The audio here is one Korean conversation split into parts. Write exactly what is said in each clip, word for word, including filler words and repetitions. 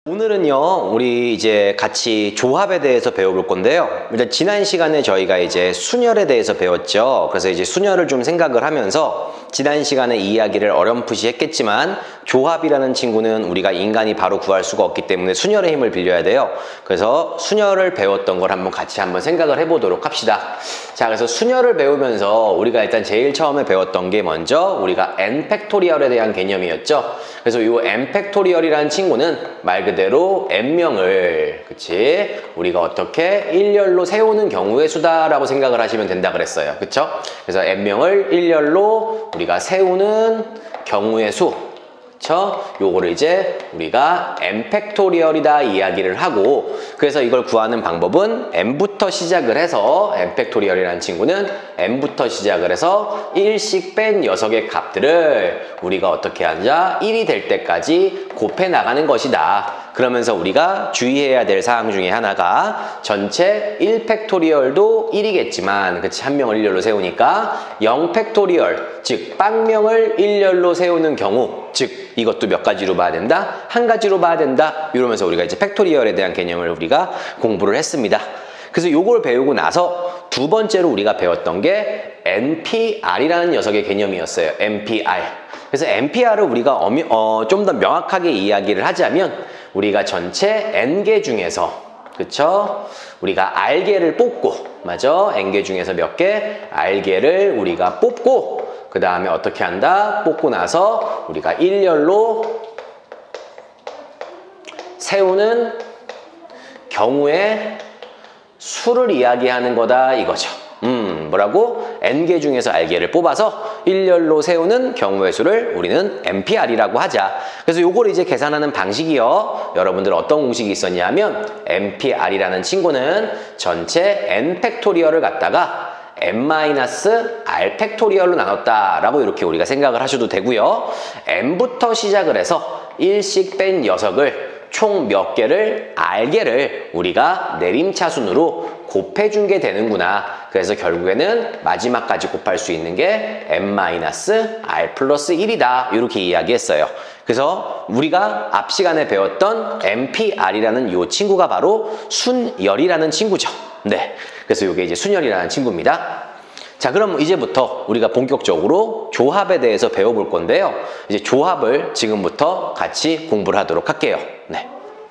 오늘은요, 우리 이제 같이 조합에 대해서 배워볼 건데요. 일단 지난 시간에 저희가 이제 순열에 대해서 배웠죠. 그래서 이제 순열을 좀 생각을 하면서 지난 시간에 이야기를 어렴풋이 했겠지만 조합이라는 친구는 우리가 인간이 바로 구할 수가 없기 때문에 순열의 힘을 빌려야 돼요. 그래서 순열을 배웠던 걸 한번 같이 한번 생각을 해보도록 합시다. 자, 그래서 순열을 배우면서 우리가 일단 제일 처음에 배웠던 게 먼저 우리가 n 팩토리얼에 대한 개념이었죠. 그래서 이 n 팩토리얼이라는 친구는 말 그대로 n명을 그치 우리가 어떻게 일렬로 세우는 경우의 수다라고 생각을 하시면 된다 그랬어요. 그쵸? 그래서 n명을 일렬로 우리가 세우는 경우의 수, 그쵸? 요거를 이제 우리가 n 팩토리얼이다 이야기를 하고, 그래서 이걸 구하는 방법은 n부터 시작을 해서 n 팩토리얼이라는 친구는 n부터 시작을 해서 일씩 뺀 녀석의 값들을 우리가 어떻게 하자? 일이 될 때까지 곱해 나가는 것이다. 그러면서 우리가 주의해야 될 사항 중에 하나가 전체 일 팩토리얼도 일이겠지만, 그치, 한 명을 일렬로 세우니까 영 팩토리얼, 즉 빵명을 일렬로 세우는 경우, 즉 이것도 몇 가지로 봐야 된다? 한 가지로 봐야 된다. 이러면서 우리가 이제 팩토리얼에 대한 개념을 우리가 공부를 했습니다. 그래서 요걸 배우고 나서 두 번째로 우리가 배웠던 게 엔피알이라는 녀석의 개념이었어요. 엔피알. 그래서 엔피알을 우리가 어, 좀 더 명확하게 이야기를 하자면 우리가 전체 n개 중에서, 그쵸? 우리가 R개를 뽑고, 맞아? n개 중에서 몇 개? R개를 우리가 뽑고, 그 다음에 어떻게 한다? 뽑고 나서 우리가 일렬로 세우는 경우의 수를 이야기하는 거다 이거죠. 음, 뭐라고? n개 중에서 R개를 뽑아서 일렬로 세우는 경우의 수를 우리는 엔피알이라고 하자. 그래서 요걸 이제 계산하는 방식이요. 여러분들 어떤 공식이 있었냐면 엔피알이라는 친구는 전체 n 팩토리얼을 갖다가 n-r 팩토리얼로 나눴다 라고 이렇게 우리가 생각을 하셔도 되고요. n부터 시작을 해서 일씩 뺀 녀석을 총 몇 개를 R개를 우리가 내림차순으로 곱해준 게 되는구나. 그래서 결국에는 마지막까지 곱할 수 있는 게 n-r 플러스 일이다. 이렇게 이야기했어요. 그래서 우리가 앞 시간에 배웠던 엔피알이라는 이 친구가 바로 순열이라는 친구죠. 네. 그래서 이게 이제 순열이라는 친구입니다. 자, 그럼 이제부터 우리가 본격적으로 조합에 대해서 배워볼 건데요. 이제 조합을 지금부터 같이 공부를 하도록 할게요. 네.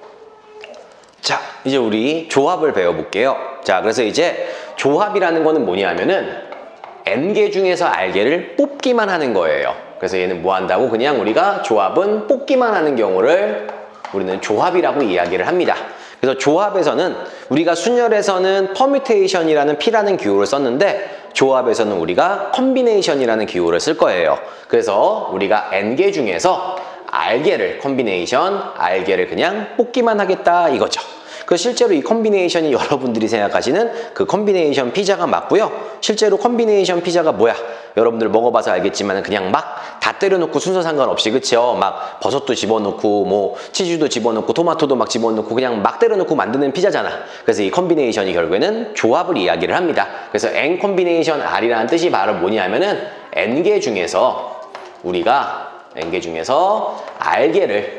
자, 이제 우리 조합을 배워볼게요. 자, 그래서 이제 조합이라는 거는 뭐냐면은 n개 중에서 R개를 뽑기만 하는 거예요. 그래서 얘는 뭐 한다고? 그냥 우리가 조합은 뽑기만 하는 경우를 우리는 조합이라고 이야기를 합니다. 그래서 조합에서는 우리가 순열에서는 퍼뮤테이션이라는 P라는 기호를 썼는데 조합에서는 우리가 컴비네이션이라는 기호를 쓸 거예요. 그래서 우리가 n개 중에서 R개를 컴비네이션, R개를 그냥 뽑기만 하겠다 이거죠. 그 실제로 이 컴비네이션이 여러분들이 생각하시는 그 컴비네이션 피자가 맞고요. 실제로 컴비네이션 피자가 뭐야? 여러분들 먹어봐서 알겠지만 그냥 막 다 때려놓고 순서 상관없이, 그쵸? 막 버섯도 집어넣고 뭐 치즈도 집어넣고 토마토도 막 집어넣고 그냥 막 때려놓고 만드는 피자잖아. 그래서 이 컴비네이션이 결국에는 조합을 이야기를 합니다. 그래서 n 컴비네이션 R이라는 뜻이 바로 뭐냐면은 n개 중에서 우리가 n개 중에서 R개를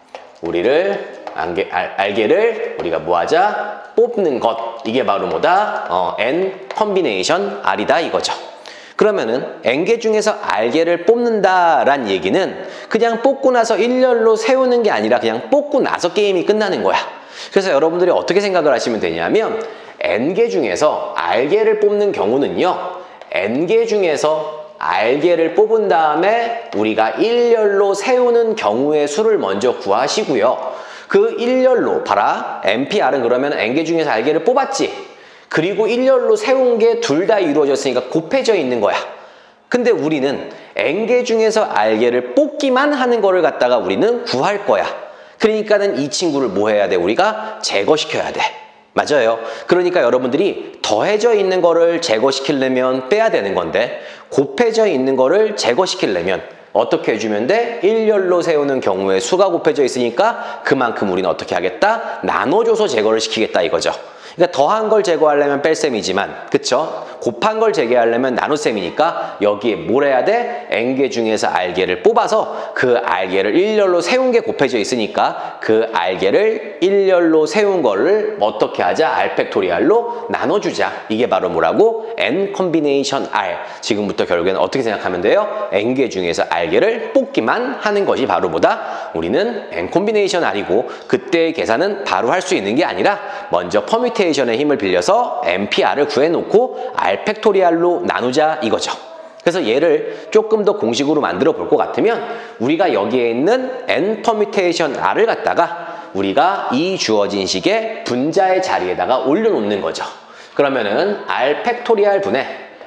우리를 R개, R개를 우리가 뭐하자? 뽑는 것. 이게 바로 뭐다? 어, n 컴비네이션 R이다 이거죠. 그러면은 n개 중에서 R개를 뽑는다란 얘기는 그냥 뽑고 나서 일렬로 세우는 게 아니라 그냥 뽑고 나서 게임이 끝나는 거야. 그래서 여러분들이 어떻게 생각을 하시면 되냐면 n개 중에서 R개를 뽑는 경우는요, n개 중에서 R개를 뽑은 다음에 우리가 일렬로 세우는 경우의 수를 먼저 구하시고요. 그 일렬로 봐라. 엔피알은 그러면 n개 중에서 R개를 뽑았지. 그리고 일렬로 세운 게 둘 다 이루어졌으니까 곱해져 있는 거야. 근데 우리는 n개 중에서 R개를 뽑기만 하는 거를 갖다가 우리는 구할 거야. 그러니까는 이 친구를 뭐 해야 돼? 우리가 제거시켜야 돼. 맞아요. 그러니까 여러분들이 더해져 있는 거를 제거시키려면 빼야 되는 건데 곱해져 있는 거를 제거시키려면 어떻게 해주면 돼? 일렬로 세우는 경우에 수가 곱해져 있으니까 그만큼 우리는 어떻게 하겠다? 나눠줘서 제거를 시키겠다 이거죠. 그러니까 더한 걸 제거하려면 뺄셈이지만, 그쵸? 곱한 걸 제거하려면 나눗셈이니까 여기에 뭘 해야 돼? n개 중에서 R개를 뽑아서 그 R개를 일렬로 세운 게 곱해져 있으니까 그 R개를 일렬로 세운 거를 어떻게 하자? R 팩토리얼로 나눠주자. 이게 바로 뭐라고? N 컴비네이션 R. 지금부터 결국에는 어떻게 생각하면 돼요? n개 중에서 R개를 뽑기만 하는 것이 바로 뭐다? 우리는 N 콤비네이션 R이고, 그때의 계산은 바로 할 수 있는 게 아니라 먼저 퍼뮤테이션의 힘을 빌려서 엠피알을 구해놓고 R 팩토리얼로 나누자 이거죠. 그래서 얘를 조금 더 공식으로 만들어 볼 것 같으면 우리가 여기에 있는 N 퍼뮤테이션 R을 갖다가 우리가 이 주어진 식의 분자의 자리에다가 올려놓는 거죠. 그러면은 R 팩토리얼 분의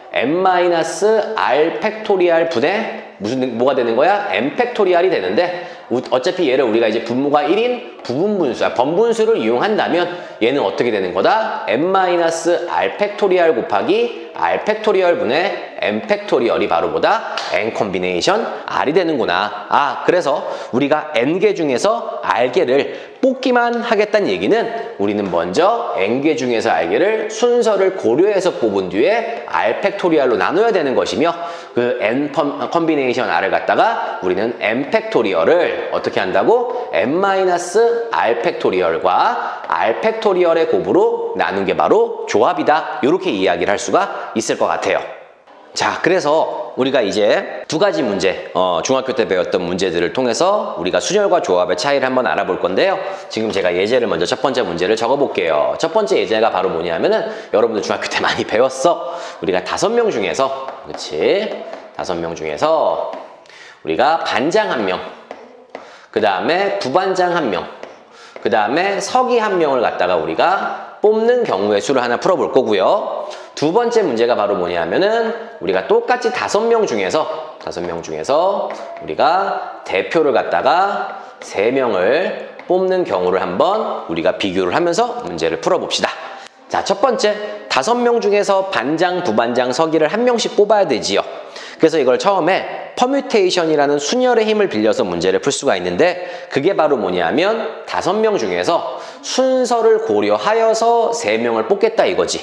n-R 팩토리얼 분의 무슨 뭐가 되는 거야? n 팩토리얼이 되는데, 어차피 얘를 우리가 이제 분모가 일인 부분분수야, 번분수를 이용한다면 얘는 어떻게 되는 거다? n-R 팩토리얼 곱하기 R 팩토리얼 분의 n 팩토리얼이 바로 뭐다? n 콤비네이션 R이 되는구나. 아, 그래서 우리가 n개 중에서 R개를 뽑기만 하겠다는 얘기는 우리는 먼저 n개 중에서 R개를 순서를 고려해서 뽑은 뒤에 R 팩토리얼로 나눠야 되는 것이며, 그 n 콤비네이션 R을 갖다가 우리는 n 팩토리얼을 어떻게 한다고? n-R 팩토리얼과 R 팩토리얼의 곱으로 나눈 게 바로 조합이다. 이렇게 이야기를 할 수가 있을 것 같아요. 자, 그래서 우리가 이제 두 가지 문제, 어, 중학교 때 배웠던 문제들을 통해서 우리가 순열과 조합의 차이를 한번 알아볼 건데요. 지금 제가 예제를 먼저 첫 번째 문제를 적어볼게요. 첫 번째 예제가 바로 뭐냐면은 여러분들 중학교 때 많이 배웠어. 우리가 다섯 명 중에서, 그렇지? 다섯 명 중에서 우리가 반장 한 명, 그 다음에 부반장 한 명, 그 다음에 서기 한 명을 갖다가 우리가 뽑는 경우의 수를 하나 풀어볼 거고요. 두 번째 문제가 바로 뭐냐면은 우리가 똑같이 다섯 명 중에서 다섯 명 중에서 우리가 대표를 갖다가 세 명을 뽑는 경우를 한번 우리가 비교를 하면서 문제를 풀어봅시다. 자, 첫 번째, 다섯 명 중에서 반장, 부반장, 서기를 한 명씩 뽑아야 되지요. 그래서 이걸 처음에 퍼뮤테이션이라는 순열의 힘을 빌려서 문제를 풀 수가 있는데, 그게 바로 뭐냐면 다섯 명 중에서 순서를 고려하여서 세 명을 뽑겠다 이거지.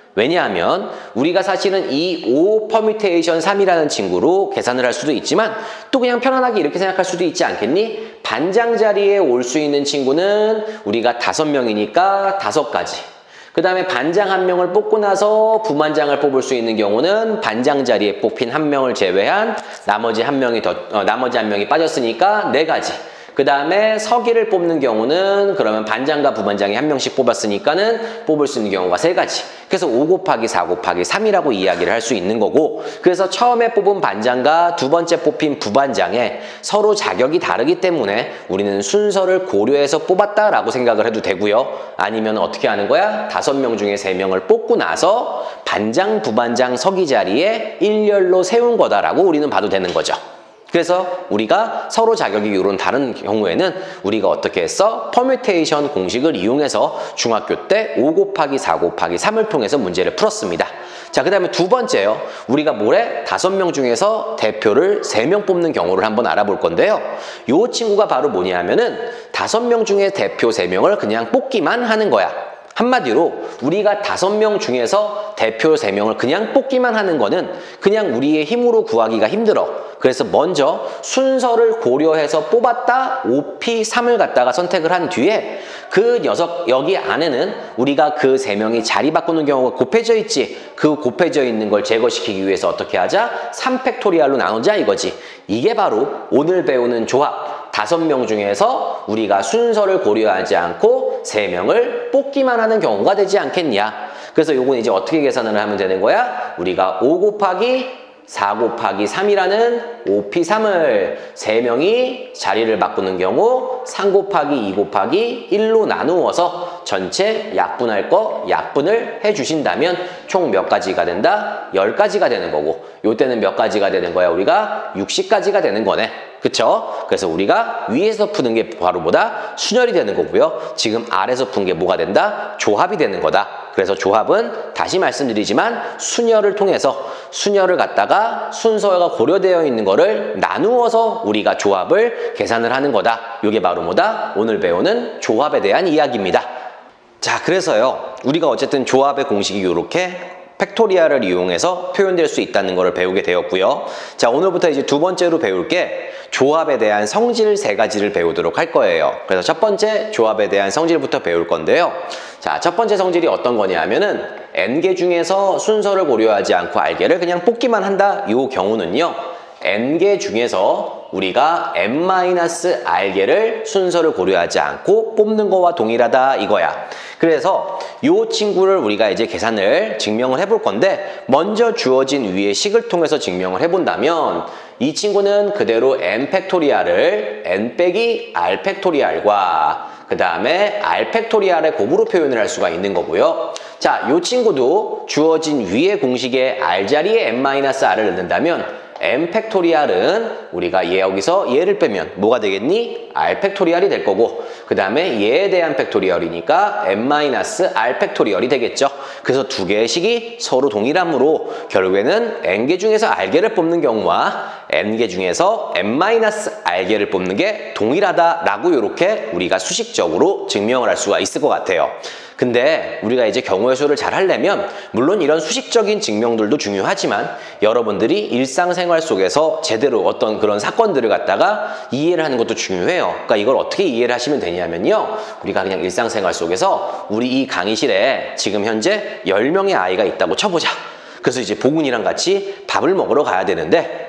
왜냐하면 우리가 사실은 이 오 퍼뮤테이션 삼이라는 친구로 계산을 할 수도 있지만, 또 그냥 편안하게 이렇게 생각할 수도 있지 않겠니? 반장 자리에 올 수 있는 친구는 우리가 다섯 명이니까 다섯 가지. 그 다음에 반장 한 명을 뽑고 나서 부반장을 뽑을 수 있는 경우는 반장 자리에 뽑힌 한 명을 제외한 나머지 한 명이 더, 어, 나머지 한 명이 빠졌으니까 네 가지. 그 다음에 서기를 뽑는 경우는 그러면 반장과 부반장이 한 명씩 뽑았으니까는 뽑을 수 있는 경우가 세 가지. 그래서 오 곱하기 사 곱하기 삼이라고 이야기를 할 수 있는 거고, 그래서 처음에 뽑은 반장과 두 번째 뽑힌 부반장에 서로 자격이 다르기 때문에 우리는 순서를 고려해서 뽑았다라고 생각을 해도 되고요. 아니면 어떻게 하는 거야? 다섯 명 중에 세 명을 뽑고 나서 반장, 부반장, 서기 자리에 일렬로 세운 거다라고 우리는 봐도 되는 거죠. 그래서 우리가 서로 자격이 이런 다른 경우에는 우리가 어떻게 했어? 퍼뮤테이션 공식을 이용해서 중학교 때 오 곱하기 사 곱하기 삼을 통해서 문제를 풀었습니다. 자, 그 다음에 두 번째요. 우리가 뭐래? 다섯 명 중에서 대표를 세 명 뽑는 경우를 한번 알아볼 건데요. 요 친구가 바로 뭐냐면은 다섯 명 중에 대표 세 명을 그냥 뽑기만 하는 거야. 한마디로 우리가 다섯 명 중에서 대표 세 명을 그냥 뽑기만 하는 거는 그냥 우리의 힘으로 구하기가 힘들어. 그래서 먼저 순서를 고려해서 뽑았다 오 피 삼을 갖다가 선택을 한 뒤에 그 녀석 여기 안에는 우리가 그 세 명이 자리 바꾸는 경우가 곱해져 있지. 그 곱해져 있는 걸 제거시키기 위해서 어떻게 하자? 삼 팩토리얼로 나누자 이거지. 이게 바로 오늘 배우는 조합. 다섯 명 중에서 우리가 순서를 고려하지 않고 세 명을 뽑기만 하는 경우가 되지 않겠냐. 그래서 요건 이제 어떻게 계산을 하면 되는 거야? 우리가 오 곱하기 사 곱하기 삼이라는 오 피 삼을 세 명이 자리를 바꾸는 경우 삼 곱하기 이 곱하기 일로 나누어서 전체 약분할 거 약분을 해주신다면 총 몇 가지가 된다? 열 가지가 되는 거고, 요때는 몇 가지가 되는 거야? 우리가 육십 가지가 되는 거네. 그쵸? 그래서 우리가 위에서 푸는 게 바로 뭐다? 순열이 되는 거고요. 지금 아래에서 푼 게 뭐가 된다? 조합이 되는 거다. 그래서 조합은 다시 말씀드리지만 순열을 통해서 순열을 갖다가 순서가 고려되어 있는 거를 나누어서 우리가 조합을 계산을 하는 거다. 이게 바로 뭐다? 오늘 배우는 조합에 대한 이야기입니다. 자, 그래서요, 우리가 어쨌든 조합의 공식이 이렇게 팩토리얼을 이용해서 표현될 수 있다는 것을 배우게 되었고요. 자, 오늘부터 이제 두 번째로 배울 게 조합에 대한 성질 세 가지를 배우도록 할 거예요. 그래서 첫 번째 조합에 대한 성질부터 배울 건데요. 자, 첫 번째 성질이 어떤 거냐 하면은 N개 중에서 순서를 고려하지 않고 R개를 그냥 뽑기만 한다. 이 경우는요, N개 중에서 우리가 N-R개를 순서를 고려하지 않고 뽑는 거와 동일하다 이거야. 그래서 이 친구를 우리가 이제 계산을 증명을 해볼 건데, 먼저 주어진 위의 식을 통해서 증명을 해본다면 이 친구는 그대로 N 팩토리얼을 N 빼기 R 팩토리얼과 그 다음에 R 팩토리얼의 곱으로 표현을 할 수가 있는 거고요. 자, 이 친구도 주어진 위의 공식에 R 자리에 N-R을 넣는다면 N 팩토리얼은 우리가 얘 여기서 얘를 빼면 뭐가 되겠니? R 팩토리얼이 될 거고, 그 다음에 얘에 대한 팩토리얼이니까 N-R 팩토리얼이 되겠죠. 그래서 두 개의 식이 서로 동일하므로 결국에는 N개 중에서 R개를 뽑는 경우와 N개 중에서 N-R개를 뽑는 게 동일하다라고 이렇게 우리가 수식적으로 증명을 할 수가 있을 것 같아요. 근데 우리가 이제 경우의 수를 잘 하려면 물론 이런 수식적인 증명들도 중요하지만 여러분들이 일상생활 속에서 제대로 어떤 그런 사건들을 갖다가 이해를 하는 것도 중요해요. 그러니까 이걸 어떻게 이해를 하시면 되냐면요, 우리가 그냥 일상생활 속에서 우리 이 강의실에 지금 현재 열 명의 아이가 있다고 쳐보자. 그래서 이제 보군이랑 같이 밥을 먹으러 가야 되는데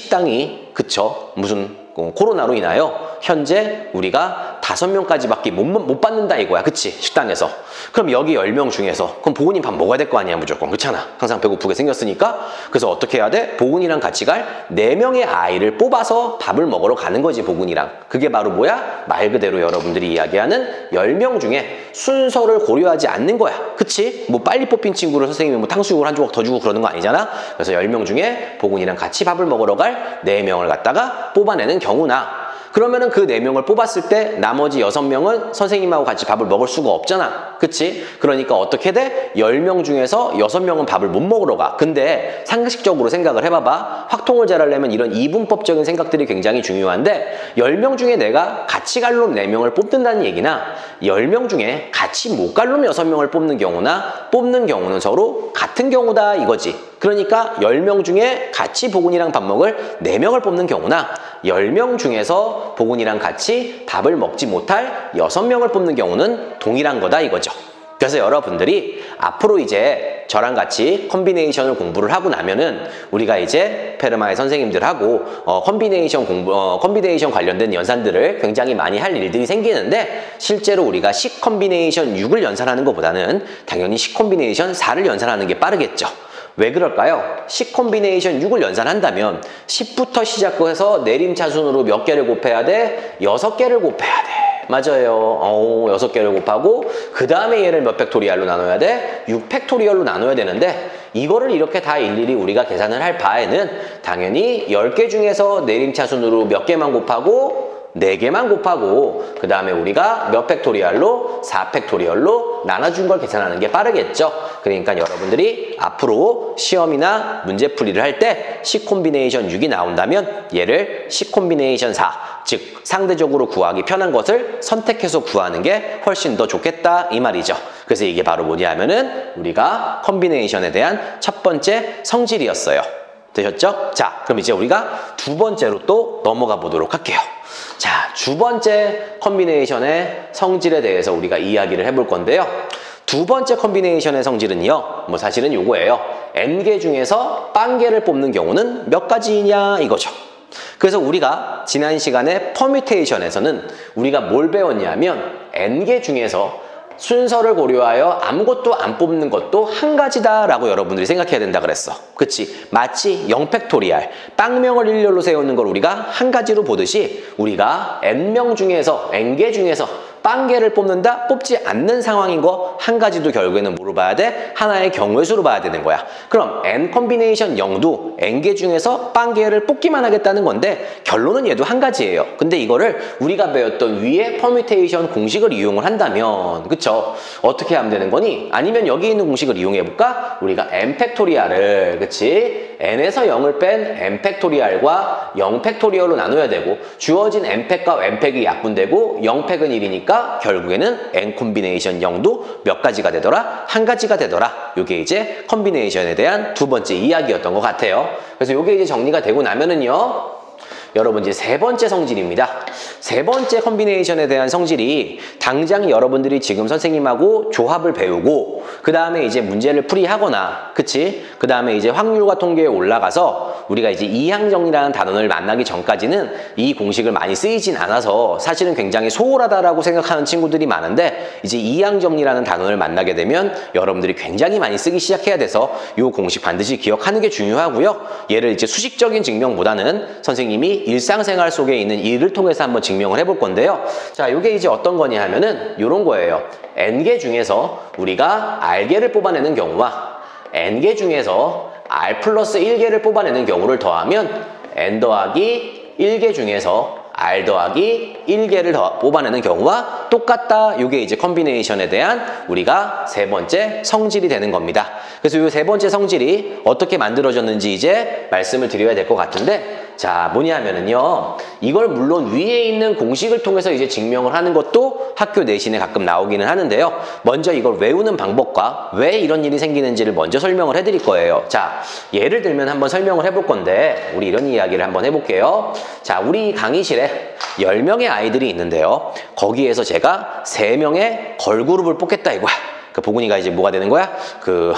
식당이 그쵸 무슨 코로나로 인하여 현재 우리가 다섯 명까지밖에 못, 못 받는다 이거야. 그치? 식당에서. 그럼 여기 열 명 중에서 그럼 보군이 밥 먹어야 될 거 아니야 무조건. 그렇잖아. 항상 배고프게 생겼으니까. 그래서 어떻게 해야 돼? 보군이랑 같이 갈 네 명의 아이를 뽑아서 밥을 먹으러 가는 거지, 보군이랑. 그게 바로 뭐야? 말 그대로 여러분들이 이야기하는 열 명 중에 순서를 고려하지 않는 거야. 그치? 뭐 빨리 뽑힌 친구를 선생님이 뭐 탕수육을 한 조각 더 주고 그러는 거 아니잖아. 그래서 열 명 중에 보군이랑 같이 밥을 먹으러 갈 네 명을 갖다가 뽑아내는 경우나, 그러면은 그 네 명을 뽑았을 때 나머지 여섯 명은 선생님하고 같이 밥을 먹을 수가 없잖아. 그치? 그러니까 어떻게 돼? 열 명 중에서 여섯 명은 밥을 못 먹으러 가. 근데 상식적으로 생각을 해봐봐. 확통을 잘 하려면 이런 이분법적인 생각들이 굉장히 중요한데, 열 명 중에 내가 같이 갈 놈 네 명을 뽑는다는 얘기나 열 명 중에 같이 못 갈 놈 여섯 명을 뽑는 경우나 뽑는 경우는 서로 같은 경우다 이거지. 그러니까 열 명 중에 같이 보군이랑 밥 먹을 네 명을 뽑는 경우나 열 명 중에서 보군이랑 같이 밥을 먹지 못할 여섯 명을 뽑는 경우는 동일한 거다 이거죠. 그래서 여러분들이 앞으로 이제 저랑 같이 컴비네이션을 공부를 하고 나면은 우리가 이제 페르마의 선생님들하고 어, 컴비네이션 공부, 어, 컴비네이션 관련된 연산들을 굉장히 많이 할 일들이 생기는데, 실제로 우리가 식 컴비네이션 육을 연산하는 것보다는 당연히 식 컴비네이션 사를 연산하는 게 빠르겠죠. 왜 그럴까요? 십 콤비네이션 육을 연산한다면 십부터 시작해서 내림차순으로 몇 개를 곱해야 돼? 여섯 개를 곱해야 돼. 맞아요. 어, 여섯 개를 곱하고 그 다음에 얘를 몇 팩토리얼로 나눠야 돼? 육 팩토리얼로 나눠야 되는데, 이거를 이렇게 다 일일이 우리가 계산을 할 바에는 당연히 열 개 중에서 내림차순으로 몇 개만 곱하고 네 개만 곱하고 그 다음에 우리가 몇 팩토리얼로? 사 팩토리얼로 나눠준 걸 계산하는 게 빠르겠죠. 그러니까 여러분들이 앞으로 시험이나 문제풀이를 할 때 식 콤비네이션 육이 나온다면 얘를 식 콤비네이션 사, 즉 상대적으로 구하기 편한 것을 선택해서 구하는 게 훨씬 더 좋겠다 이 말이죠. 그래서 이게 바로 뭐냐 하면은 우리가 콤비네이션에 대한 첫 번째 성질이었어요. 되셨죠? 자, 그럼 이제 우리가 두 번째로 또 넘어가 보도록 할게요. 자, 두 번째 컴비네이션의 성질에 대해서 우리가 이야기를 해볼 건데요. 두 번째 컴비네이션의 성질은요, 뭐 사실은 요거예요. N개 중에서 빵개를 뽑는 경우는 몇 가지냐 이거죠. 그래서 우리가 지난 시간에 퍼뮤테이션에서는 우리가 뭘 배웠냐면 N개 중에서 순서를 고려하여 아무것도 안 뽑는 것도 한 가지다라고 여러분들이 생각해야 된다 그랬어. 그치? 마치 영 팩토리얼, 빵명을 일렬로 세우는 걸 우리가 한 가지로 보듯이 우리가 N명 중에서, N개 중에서 빵개를 뽑는다? 뽑지 않는 상황인 거 한 가지도 결국에는 뭐로 봐야 돼? 하나의 경우의 수로 봐야 되는 거야. 그럼 N 컴비네이션 영도 N개 중에서 빵개를 뽑기만 하겠다는 건데 결론은 얘도 한 가지예요. 근데 이거를 우리가 배웠던 위에 퍼뮤테이션 공식을 이용을 한다면, 그쵸? 어떻게 하면 되는 거니? 아니면 여기 있는 공식을 이용해 볼까? 우리가 N 팩토리얼을, 그치? n에서 영을 뺀 n 팩토리얼과 영 팩토리얼로 나눠야 되고 주어진 n 팩과 n 팩이 약분되고 영 팩은 일이니까 결국에는 n 콤비네이션 영도 몇 가지가 되더라? 한 가지가 되더라. 이게 이제 콤비네이션에 대한 두 번째 이야기였던 것 같아요. 그래서 이게 이제 정리가 되고 나면은요. 여러분 이제 세 번째 성질입니다. 세 번째 콤비네이션에 대한 성질이 당장 여러분들이 지금 선생님하고 조합을 배우고 그 다음에 이제 문제를 풀이하거나 그치? 그 다음에 이제 확률과 통계에 올라가서 우리가 이제 이항정리라는 단원을 만나기 전까지는 이 공식을 많이 쓰이진 않아서 사실은 굉장히 소홀하다라고 생각하는 친구들이 많은데 이제 이항정리라는 단원을 만나게 되면 여러분들이 굉장히 많이 쓰기 시작해야 돼서 이 공식 반드시 기억하는 게 중요하고요. 얘를 이제 수식적인 증명보다는 선생님이 일상생활 속에 있는 일을 통해서 한번 증명을 해볼 건데요. 자, 이게 이제 어떤 거냐 하면은 이런 거예요. n개 중에서 우리가 r개를 뽑아내는 경우와 n개 중에서 r 플러스 일 개를 뽑아내는 경우를 더하면 n 더하기 일 개 중에서 r 더하기 일 개를 더 뽑아내는 경우와 똑같다. 이게 이제 콤비네이션에 대한 우리가 세 번째 성질이 되는 겁니다. 그래서 이 세 번째 성질이 어떻게 만들어졌는지 이제 말씀을 드려야 될 것 같은데 자, 뭐냐 하면은요. 이걸 물론 위에 있는 공식을 통해서 이제 증명을 하는 것도 학교 내신에 가끔 나오기는 하는데요. 먼저 이걸 외우는 방법과 왜 이런 일이 생기는지를 먼저 설명을 해드릴 거예요. 자, 예를 들면 한번 설명을 해볼 건데 우리 이런 이야기를 한번 해볼게요. 자, 우리 강의실에 열 명의 아이들이 있는데요. 거기에서 제가 세 명의 걸그룹을 뽑겠다 이거야. 그 보근이가 이제 뭐가 되는 거야? 그...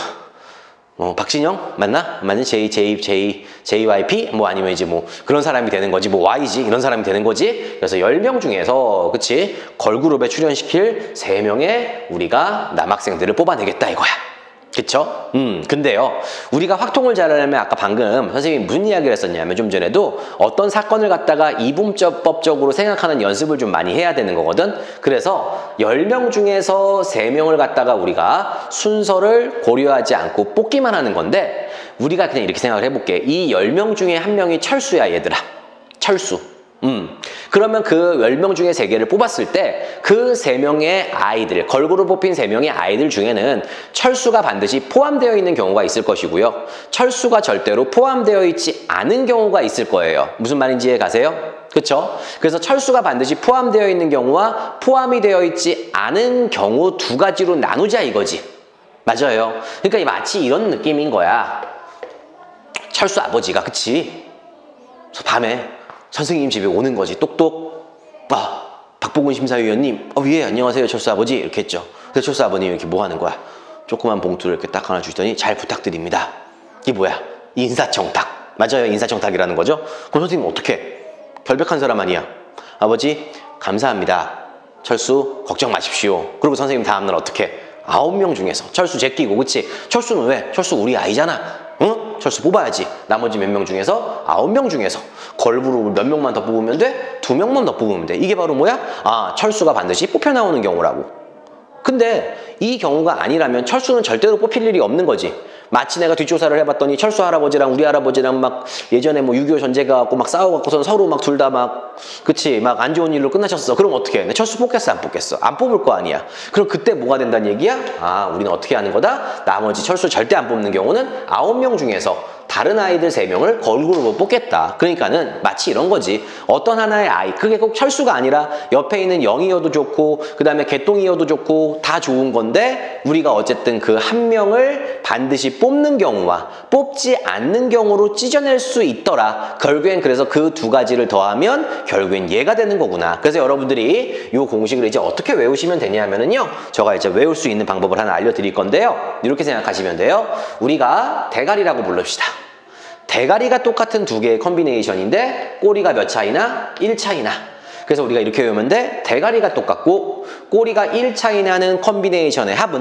어, 박진영? 맞나? 맞는 J, J, J, 제이와이피? 뭐 아니면 이제 뭐 그런 사람이 되는 거지. 뭐 Y지? 이런 사람이 되는 거지. 그래서 열 명 중에서, 그치? 걸그룹에 출연시킬 세 명의 우리가 남학생들을 뽑아내겠다 이거야. 그쵸? 음, 근데요. 우리가 확통을 잘하려면 아까 방금 선생님이 무슨 이야기를 했었냐면 좀 전에도 어떤 사건을 갖다가 이분법적으로 생각하는 연습을 좀 많이 해야 되는 거거든. 그래서 열 명 중에서 세 명을 갖다가 우리가 순서를 고려하지 않고 뽑기만 하는 건데 우리가 그냥 이렇게 생각을 해볼게. 이 열 명 중에 한 명이 철수야 얘들아. 철수. 음, 그러면 그 열 명 중에 세 개를 뽑았을 때 그 세 명의 아이들, 걸그룹 뽑힌 세 명의 아이들 중에는 철수가 반드시 포함되어 있는 경우가 있을 것이고요. 철수가 절대로 포함되어 있지 않은 경우가 있을 거예요. 무슨 말인지 이해 가세요? 그쵸? 그래서 철수가 반드시 포함되어 있는 경우와 포함이 되어 있지 않은 경우 두 가지로 나누자 이거지. 맞아요. 그러니까 마치 이런 느낌인 거야. 철수 아버지가, 그치? 밤에 선생님 집에 오는 거지. 똑똑. 아, 박보근 심사위원님. 어, 예, 안녕하세요, 철수 아버지. 이렇게 했죠. 그래서 철수 아버님이 이렇게 뭐 하는 거야? 조그만 봉투를 이렇게 딱 하나 주시더니 잘 부탁드립니다. 이게 뭐야? 인사청탁. 맞아요, 인사청탁이라는 거죠. 그럼 선생님 어떻게? 결백한 사람 아니야. 아버지, 감사합니다. 철수, 걱정 마십시오. 그리고 선생님 다음날 어떻게? 아홉 명 중에서 철수 제끼고, 그치? 철수는 왜? 철수 우리 아이잖아. 응? 철수 뽑아야지. 나머지 몇 명 중에서 아홉 명 중에서 걸그룹을 몇 명만 더 뽑으면 돼? 두 명만 더 뽑으면 돼. 이게 바로 뭐야? 아, 철수가 반드시 뽑혀 나오는 경우라고. 근데 이 경우가 아니라면 철수는 절대로 뽑힐 일이 없는 거지. 마치 내가 뒷조사를 해봤더니 철수 할아버지랑 우리 할아버지랑 막 예전에 뭐 육이오 전쟁 가갖고 막 싸워갖고선 서로 막 둘 다 막 그치 막 안 좋은 일로 끝나셨어. 그럼 어떻게 해? 철수 뽑겠어 안 뽑겠어? 안 뽑을 거 아니야. 그럼 그때 뭐가 된다는 얘기야? 아, 우리는 어떻게 하는 거다? 나머지 철수 절대 안 뽑는 경우는 아홉 명 중에서 다른 아이들 세 명을 걸그룹으로 뽑겠다. 그러니까는 마치 이런 거지. 어떤 하나의 아이, 그게 꼭 철수가 아니라 옆에 있는 영이어도 좋고 그 다음에 개똥이어도 좋고 다 좋은 건데 우리가 어쨌든 그 한 명을 반드시 뽑는 경우와 뽑지 않는 경우로 찢어낼 수 있더라. 결국엔 그래서 그 두 가지를 더하면 결국엔 얘가 되는 거구나. 그래서 여러분들이 이 공식을 이제 어떻게 외우시면 되냐 하면은요. 제가 이제 외울 수 있는 방법을 하나 알려드릴 건데요. 이렇게 생각하시면 돼요. 우리가 대가리라고 불릅시다. 대가리가 똑같은 두 개의 콤비네이션인데 꼬리가 몇 차이나? 일 차이나. 그래서 우리가 이렇게 외우면 돼. 대가리가 똑같고 꼬리가 일 차이 나는 콤비네이션의 합은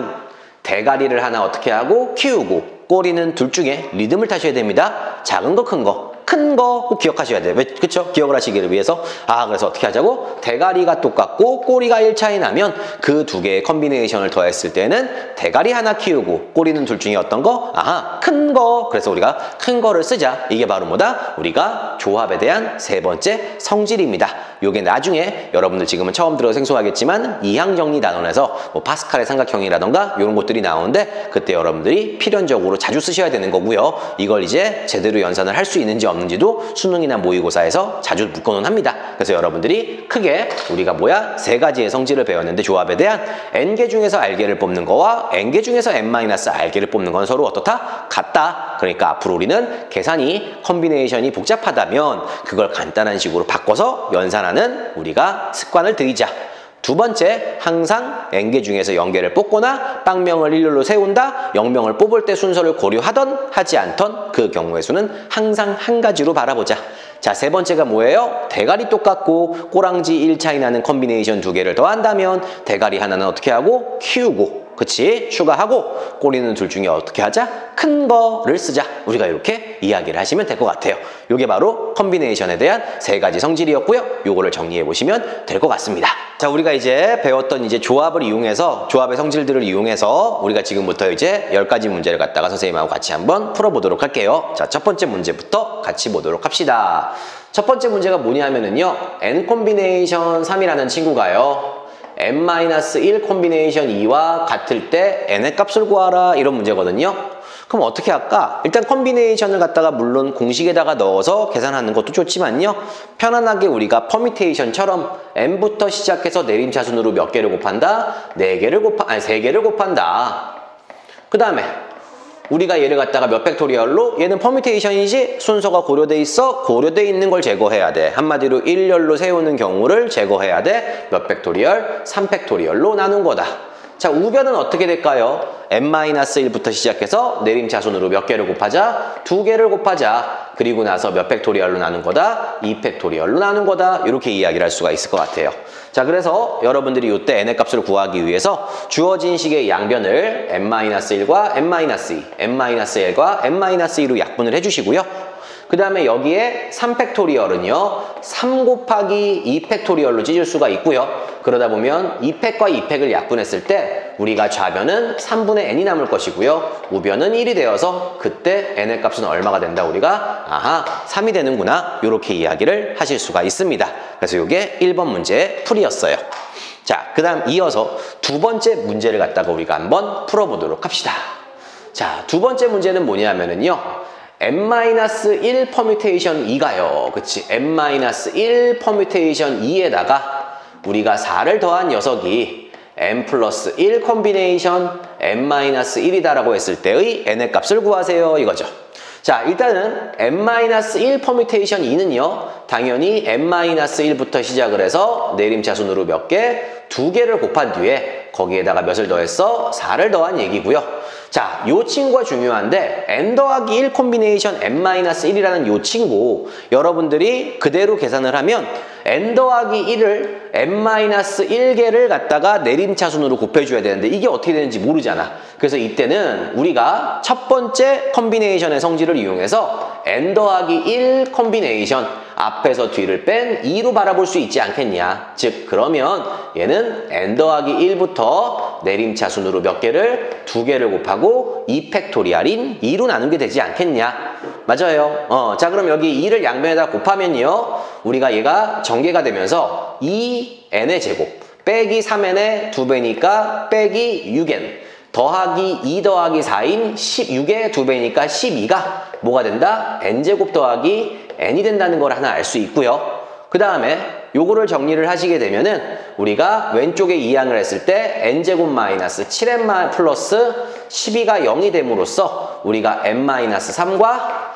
대가리를 하나 어떻게 하고 키우고 꼬리는 둘 중에 리듬을 타셔야 됩니다. 작은 거, 큰 거. 큰 거 꼭 기억하셔야 돼요. 왜, 그쵸? 기억을 하시기를 위해서. 아, 그래서 어떻게 하자고? 대가리가 똑같고 꼬리가 일 차이 나면 그 두 개의 컨비네이션을 더했을 때는 대가리 하나 키우고 꼬리는 둘 중에 어떤 거? 아하, 큰 거. 그래서 우리가 큰 거를 쓰자. 이게 바로 뭐다? 우리가 조합에 대한 세 번째 성질입니다. 요게 나중에 여러분들 지금은 처음 들어 생소하겠지만 이항정리 단원에서 뭐 파스칼의 삼각형이라던가 이런 것들이 나오는데 그때 여러분들이 필연적으로 자주 쓰셔야 되는 거고요. 이걸 이제 제대로 연산을 할 수 있는지 없는지도 수능이나 모의고사에서 자주 묶어놓은 합니다. 그래서 여러분들이 크게 우리가 뭐야? 세 가지의 성질을 배웠는데 조합에 대한 N개 중에서 R개를 뽑는 거와 N개 중에서 N-R개를 뽑는 건 서로 어떻다? 같다. 그러니까 앞으로 우리는 계산이 컨비네이션이 복잡하다면 그걸 간단한 식으로 바꿔서 연산하는 우리가 습관을 들이자. 두 번째, 항상 N개 중에서 영개를 뽑거나 빵명을 일렬로 세운다, 영명을 뽑을 때 순서를 고려하던 하지 않던 그 경우의 수는 항상 한 가지로 바라보자. 자, 세 번째가 뭐예요? 대가리 똑같고 꼬랑지 일 차이 나는 컨비네이션 두 개를 더한다면 대가리 하나는 어떻게 하고? 키우고. 그치? 추가하고 꼬리는 둘 중에 어떻게 하자? 큰 거를 쓰자. 우리가 이렇게 이야기를 하시면 될 것 같아요. 이게 바로 컨비네이션에 대한 세 가지 성질이었고요. 요거를 정리해 보시면 될 것 같습니다. 자, 우리가 이제 배웠던 이제 조합을 이용해서 조합의 성질들을 이용해서 우리가 지금부터 이제 열 가지 문제를 갖다가 선생님하고 같이 한번 풀어보도록 할게요. 자, 첫 번째 문제부터 같이 보도록 합시다. 첫 번째 문제가 뭐냐면은요. N 콤비네이션 삼이라는 친구가요. N-일 콤비네이션 이와 같을 때 N의 값을 구하라 이런 문제거든요. 그럼 어떻게 할까? 일단 컨비네이션을 갖다가 물론 공식에다가 넣어서 계산하는 것도 좋지만요. 편안하게 우리가 퍼미테이션처럼 N부터 시작해서 내림차순으로 몇 개를 곱한다? 네 개를 곱하, 아니 세 개를 곱한다. 그 다음에 우리가 얘를 갖다가 몇 팩토리얼로? 얘는 퍼뮤테이션이지 순서가 고려돼 있어? 고려돼 있는 걸 제거해야 돼. 한마디로 일렬로 세우는 경우를 제거해야 돼. 몇 팩토리얼? 삼 팩토리얼로 나눈 거다. 자, 우변은 어떻게 될까요? N-일부터 시작해서 내림차순으로 몇 개를 곱하자? 두 개를 곱하자. 그리고 나서 몇 팩토리얼로 나눈 거다? 이 팩토리얼로 나눈 거다. 이렇게 이야기를 할 수가 있을 것 같아요. 자, 그래서 여러분들이 이때 N의 값을 구하기 위해서 주어진 식의 양변을 N-일과 N-이, N-일과 N-이로 약분을 해주시고요. 그 다음에 여기에 삼 팩토리얼은요. 삼 곱하기 이 팩토리얼로 찢을 수가 있고요. 그러다 보면 이 팩과 이 팩을 약분했을 때 우리가 좌변은 삼분의 N이 남을 것이고요. 우변은 일이 되어서 그때 N의 값은 얼마가 된다? 우리가 아하 삼이 되는구나. 이렇게 이야기를 하실 수가 있습니다. 그래서 이게 일 번 문제의 풀이였어요. 자, 그 다음 이어서 두 번째 문제를 갖다가 우리가 한번 풀어보도록 합시다. 자, 두 번째 문제는 뭐냐면은요. N-일 퍼뮤테이션 이가요. 그치? N-일 퍼뮤테이션 이에다가 우리가 사를 더한 녀석이 N 플러스 일 컨비네이션 N-일이다라고 했을 때의 N의 값을 구하세요. 이거죠. 자, 일단은 N-일 퍼뮤테이션 이는요. 당연히 N-일부터 시작을 해서 내림차순으로 몇 개? 두 개를 곱한 뒤에 거기에다가 몇을 더했어? 사를 더한 얘기고요. 자, 요 친구가 중요한데 N 더하기 일 콤비네이션 N-일이라는 요 친구 여러분들이 그대로 계산을 하면 N 더하기 일을 N-일 개를 갖다가 내림차순으로 곱해줘야 되는데 이게 어떻게 되는지 모르잖아. 그래서 이때는 우리가 첫 번째 컨비네이션의 성질을 이용해서 N 더하기 일 컨비네이션 앞에서 뒤를 뺀 이로 바라볼 수 있지 않겠냐. 즉 그러면 얘는 N 더하기 일부터 내림차순으로 몇 개를? 두 개를 곱하고 이 팩토리얼인 이로 나눈 게 되지 않겠냐. 맞아요. 어, 자, 그럼 여기 이를 양변에다 곱하면요. 우리가 얘가 전개가 되면서 이 N의 제곱 빼기 삼 N의 두 배니까 빼기 육 N 더하기 이 더하기 사인 십육의 두 배니까 십이가 뭐가 된다? N제곱 더하기 N이 된다는 걸 하나 알 수 있고요. 그 다음에 요거를 정리를 하시게 되면은 우리가 왼쪽에 이항을 했을 때 N제곱 마이너스 칠 N 플러스 십이가 영이 됨으로써 우리가 N-삼과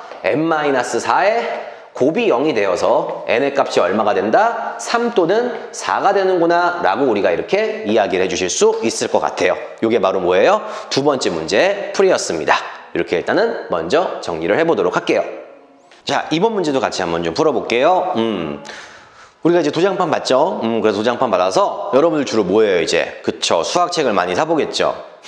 N-사의 곱이 영이 되어서 N의 값이 얼마가 된다? 삼 또는 사가 되는구나 라고 우리가 이렇게 이야기를 해주실 수 있을 것 같아요. 이게 바로 뭐예요? 두 번째 문제 풀이였습니다. 이렇게 일단은 먼저 정리를 해보도록 할게요. 자, 이번 문제도 같이 한번 좀 풀어볼게요. 음, 우리가 이제 도장판 받죠? 음, 그래서 도장판 받아서 여러분들 주로 뭐예요 이제? 그쵸, 수학책을 많이 사보겠죠?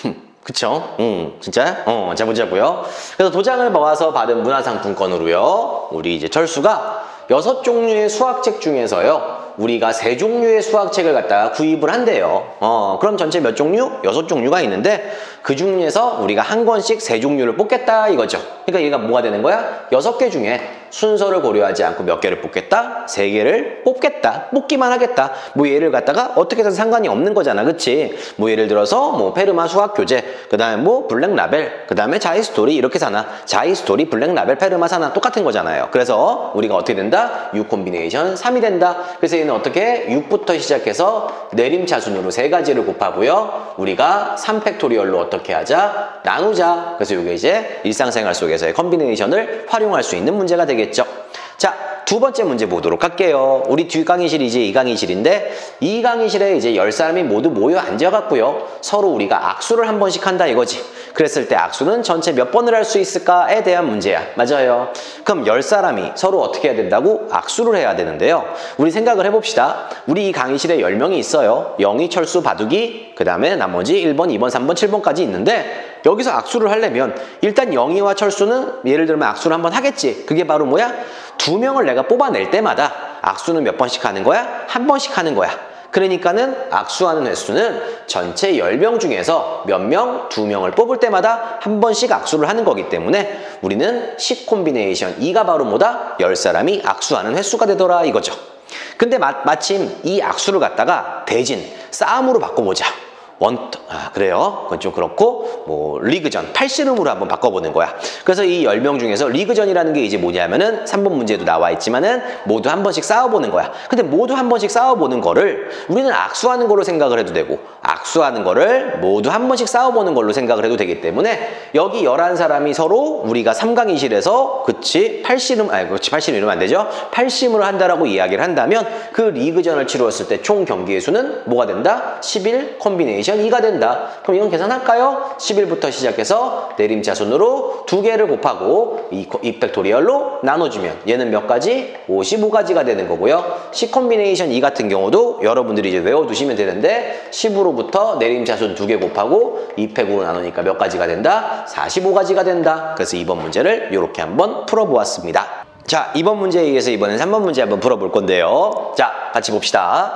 그쵸? 응, 진짜? 어, 자, 보자고요. 그래서 도장을 모아서 받은 문화상품권으로요. 우리 이제 철수가 여섯 종류의 수학책 중에서요. 우리가 세 종류의 수학책을 갖다가 구입을 한대요. 어, 그럼 전체 몇 종류? 여섯 종류가 있는데 그 중에서 우리가 한 권씩 세 종류를 뽑겠다 이거죠. 그러니까 얘가 뭐가 되는 거야? 여섯 개 중에 순서를 고려하지 않고 몇 개를 뽑겠다? 세 개를 뽑겠다. 뽑기만 하겠다. 뭐 얘를 갖다가 어떻게 해서 상관이 없는 거잖아. 그치? 뭐 예를 들어서 뭐 페르마 수학교재, 그 다음에 뭐 블랙라벨, 그 다음에 자이스토리 이렇게 사나. 자이스토리, 블랙라벨, 페르마 사나 똑같은 거잖아요. 그래서 우리가 어떻게 된다? 육 콤비네이션 삼이 된다. 그래서 얘는 어떻게? 육부터 시작해서 내림차순으로 세 가지를 곱하고요. 우리가 삼 팩토리얼로 어떻게 하자? 나누자. 그래서 이게 이제 일상생활 속에서의 콤비네이션을 활용할 수 있는 문제가 되겠죠. 자, 두 번째 문제 보도록 할게요. 우리 뒷 강의실이 이제 이 강의실인데 이 강의실에 이제 열 사람이 모두 모여 앉아갖고요. 서로 우리가 악수를 한 번씩 한다 이거지. 그랬을 때 악수는 전체 몇 번을 할 수 있을까에 대한 문제야. 맞아요. 그럼 열 사람이 서로 어떻게 해야 된다고? 악수를 해야 되는데요. 우리 생각을 해봅시다. 우리 이 강의실에 열 명이 있어요. 영희, 철수, 바둑이, 그 다음에 나머지 일 번, 이 번, 삼 번, 칠 번까지 있는데 여기서 악수를 하려면 일단 영희와 철수는 예를 들면 악수를 한번 하겠지. 그게 바로 뭐야? 두 명을 내가 뽑아낼 때마다 악수는 몇 번씩 하는 거야? 한 번씩 하는 거야. 그러니까는 악수하는 횟수는 전체 열 명 중에서 몇 명? 두 명을 뽑을 때마다 한 번씩 악수를 하는 거기 때문에 우리는 십 콤비네이션 이가 바로 뭐다? 열 사람이 악수하는 횟수가 되더라 이거죠. 근데 마, 마침 이 악수를 갖다가 대진, 싸움으로 바꿔보자. 원, 아, 그래요? 그건 좀 그렇고, 뭐, 리그전, 팔씨름으로 한번 바꿔보는 거야. 그래서 이 열 명 중에서 리그전이라는 게 이제 뭐냐면은 삼 번 문제도 나와 있지만은 모두 한 번씩 싸워보는 거야. 근데 모두 한 번씩 싸워보는 거를 우리는 악수하는 걸로 생각을 해도 되고, 악수하는 거를 모두 한 번씩 싸워보는 걸로 생각을 해도 되기 때문에 여기 열한 사람이 서로 우리가 삼 강의실에서, 그치, 팔씨름, 아니, 그렇지, 팔씨름 이러면 안 되죠? 팔씨름을 한다라고 이야기를 한다면 그 리그전을 치루었을 때 총 경기의 수는 뭐가 된다? 십일 콤비네이션 이가 된다. 그럼 이건 계산할까요? 십일부터 시작해서 내림차순으로 두 개를 곱하고 이 팩토리얼로 나눠주면 얘는 몇 가지? 오십오 가지가 되는 거고요. 십 콤비네이션 이 같은 경우도 여러분들이 이제 외워두시면 되는데 십으로부터 내림차순 두 개 곱하고 이 팩으로 나누니까 몇 가지가 된다? 사십오 가지가 된다. 그래서 이번 문제를 이렇게 한번 풀어보았습니다. 자, 이번 문제에 의해서 이번엔 삼 번 문제 한번 풀어볼 건데요. 자, 같이 봅시다.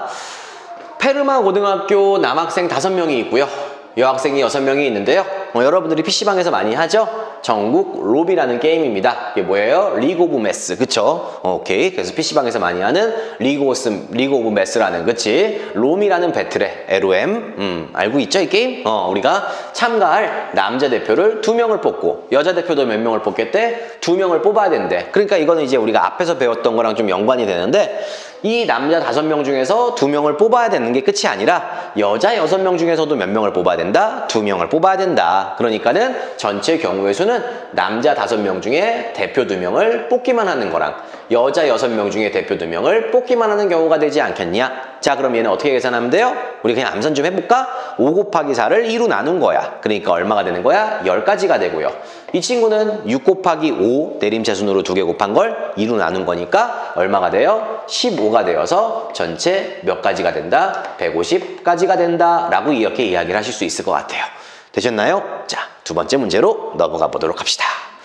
페르마 고등학교 남학생 다섯 명이 있고요. 여학생이 여섯 명이 있는데요. 어, 여러분들이 피씨방에서 많이 하죠? 전국 롭이라는 게임입니다. 이게 뭐예요? 리그 오브 매스. 그쵸? 어, 오케이. 그래서 피씨방에서 많이 하는 리그 오브, 리그 오브 매스라는, 그치? 롬이라는 배틀에 롬. 음, 알고 있죠? 이 게임? 어, 우리가 참가할 남자 대표를 두 명을 뽑고 여자 대표도 몇 명을 뽑겠대? 두 명을 뽑아야 된대. 그러니까 이거는 이제 우리가 앞에서 배웠던 거랑 좀 연관이 되는데 이 남자 다섯 명 중에서 두 명을 뽑아야 되는 게 끝이 아니라 여자 여섯 명 중에서도 몇 명을 뽑아야 된다? 두 명을 뽑아야 된다. 그러니까는 전체 경우의 수는 남자 다섯 명 중에 대표 두 명을 뽑기만 하는 거랑 여자 여섯 명 중에 대표 두 명을 뽑기만 하는 경우가 되지 않겠냐? 자, 그럼 얘는 어떻게 계산하면 돼요? 우리 그냥 암산 좀 해볼까? 오 곱하기 사를 이로 나눈 거야. 그러니까 얼마가 되는 거야? 열 가지가 되고요. 이 친구는 육 곱하기 오 내림차순으로 두 개 곱한 걸 이로 나눈 거니까 얼마가 돼요? 십오가 되어서 전체 몇 가지가 된다? 백오십 가지가 된다 라고 이렇게 이야기를 하실 수 있을 것 같아요. 되셨나요? 자, 두 번째 문제로 넘어가 보도록 합시다.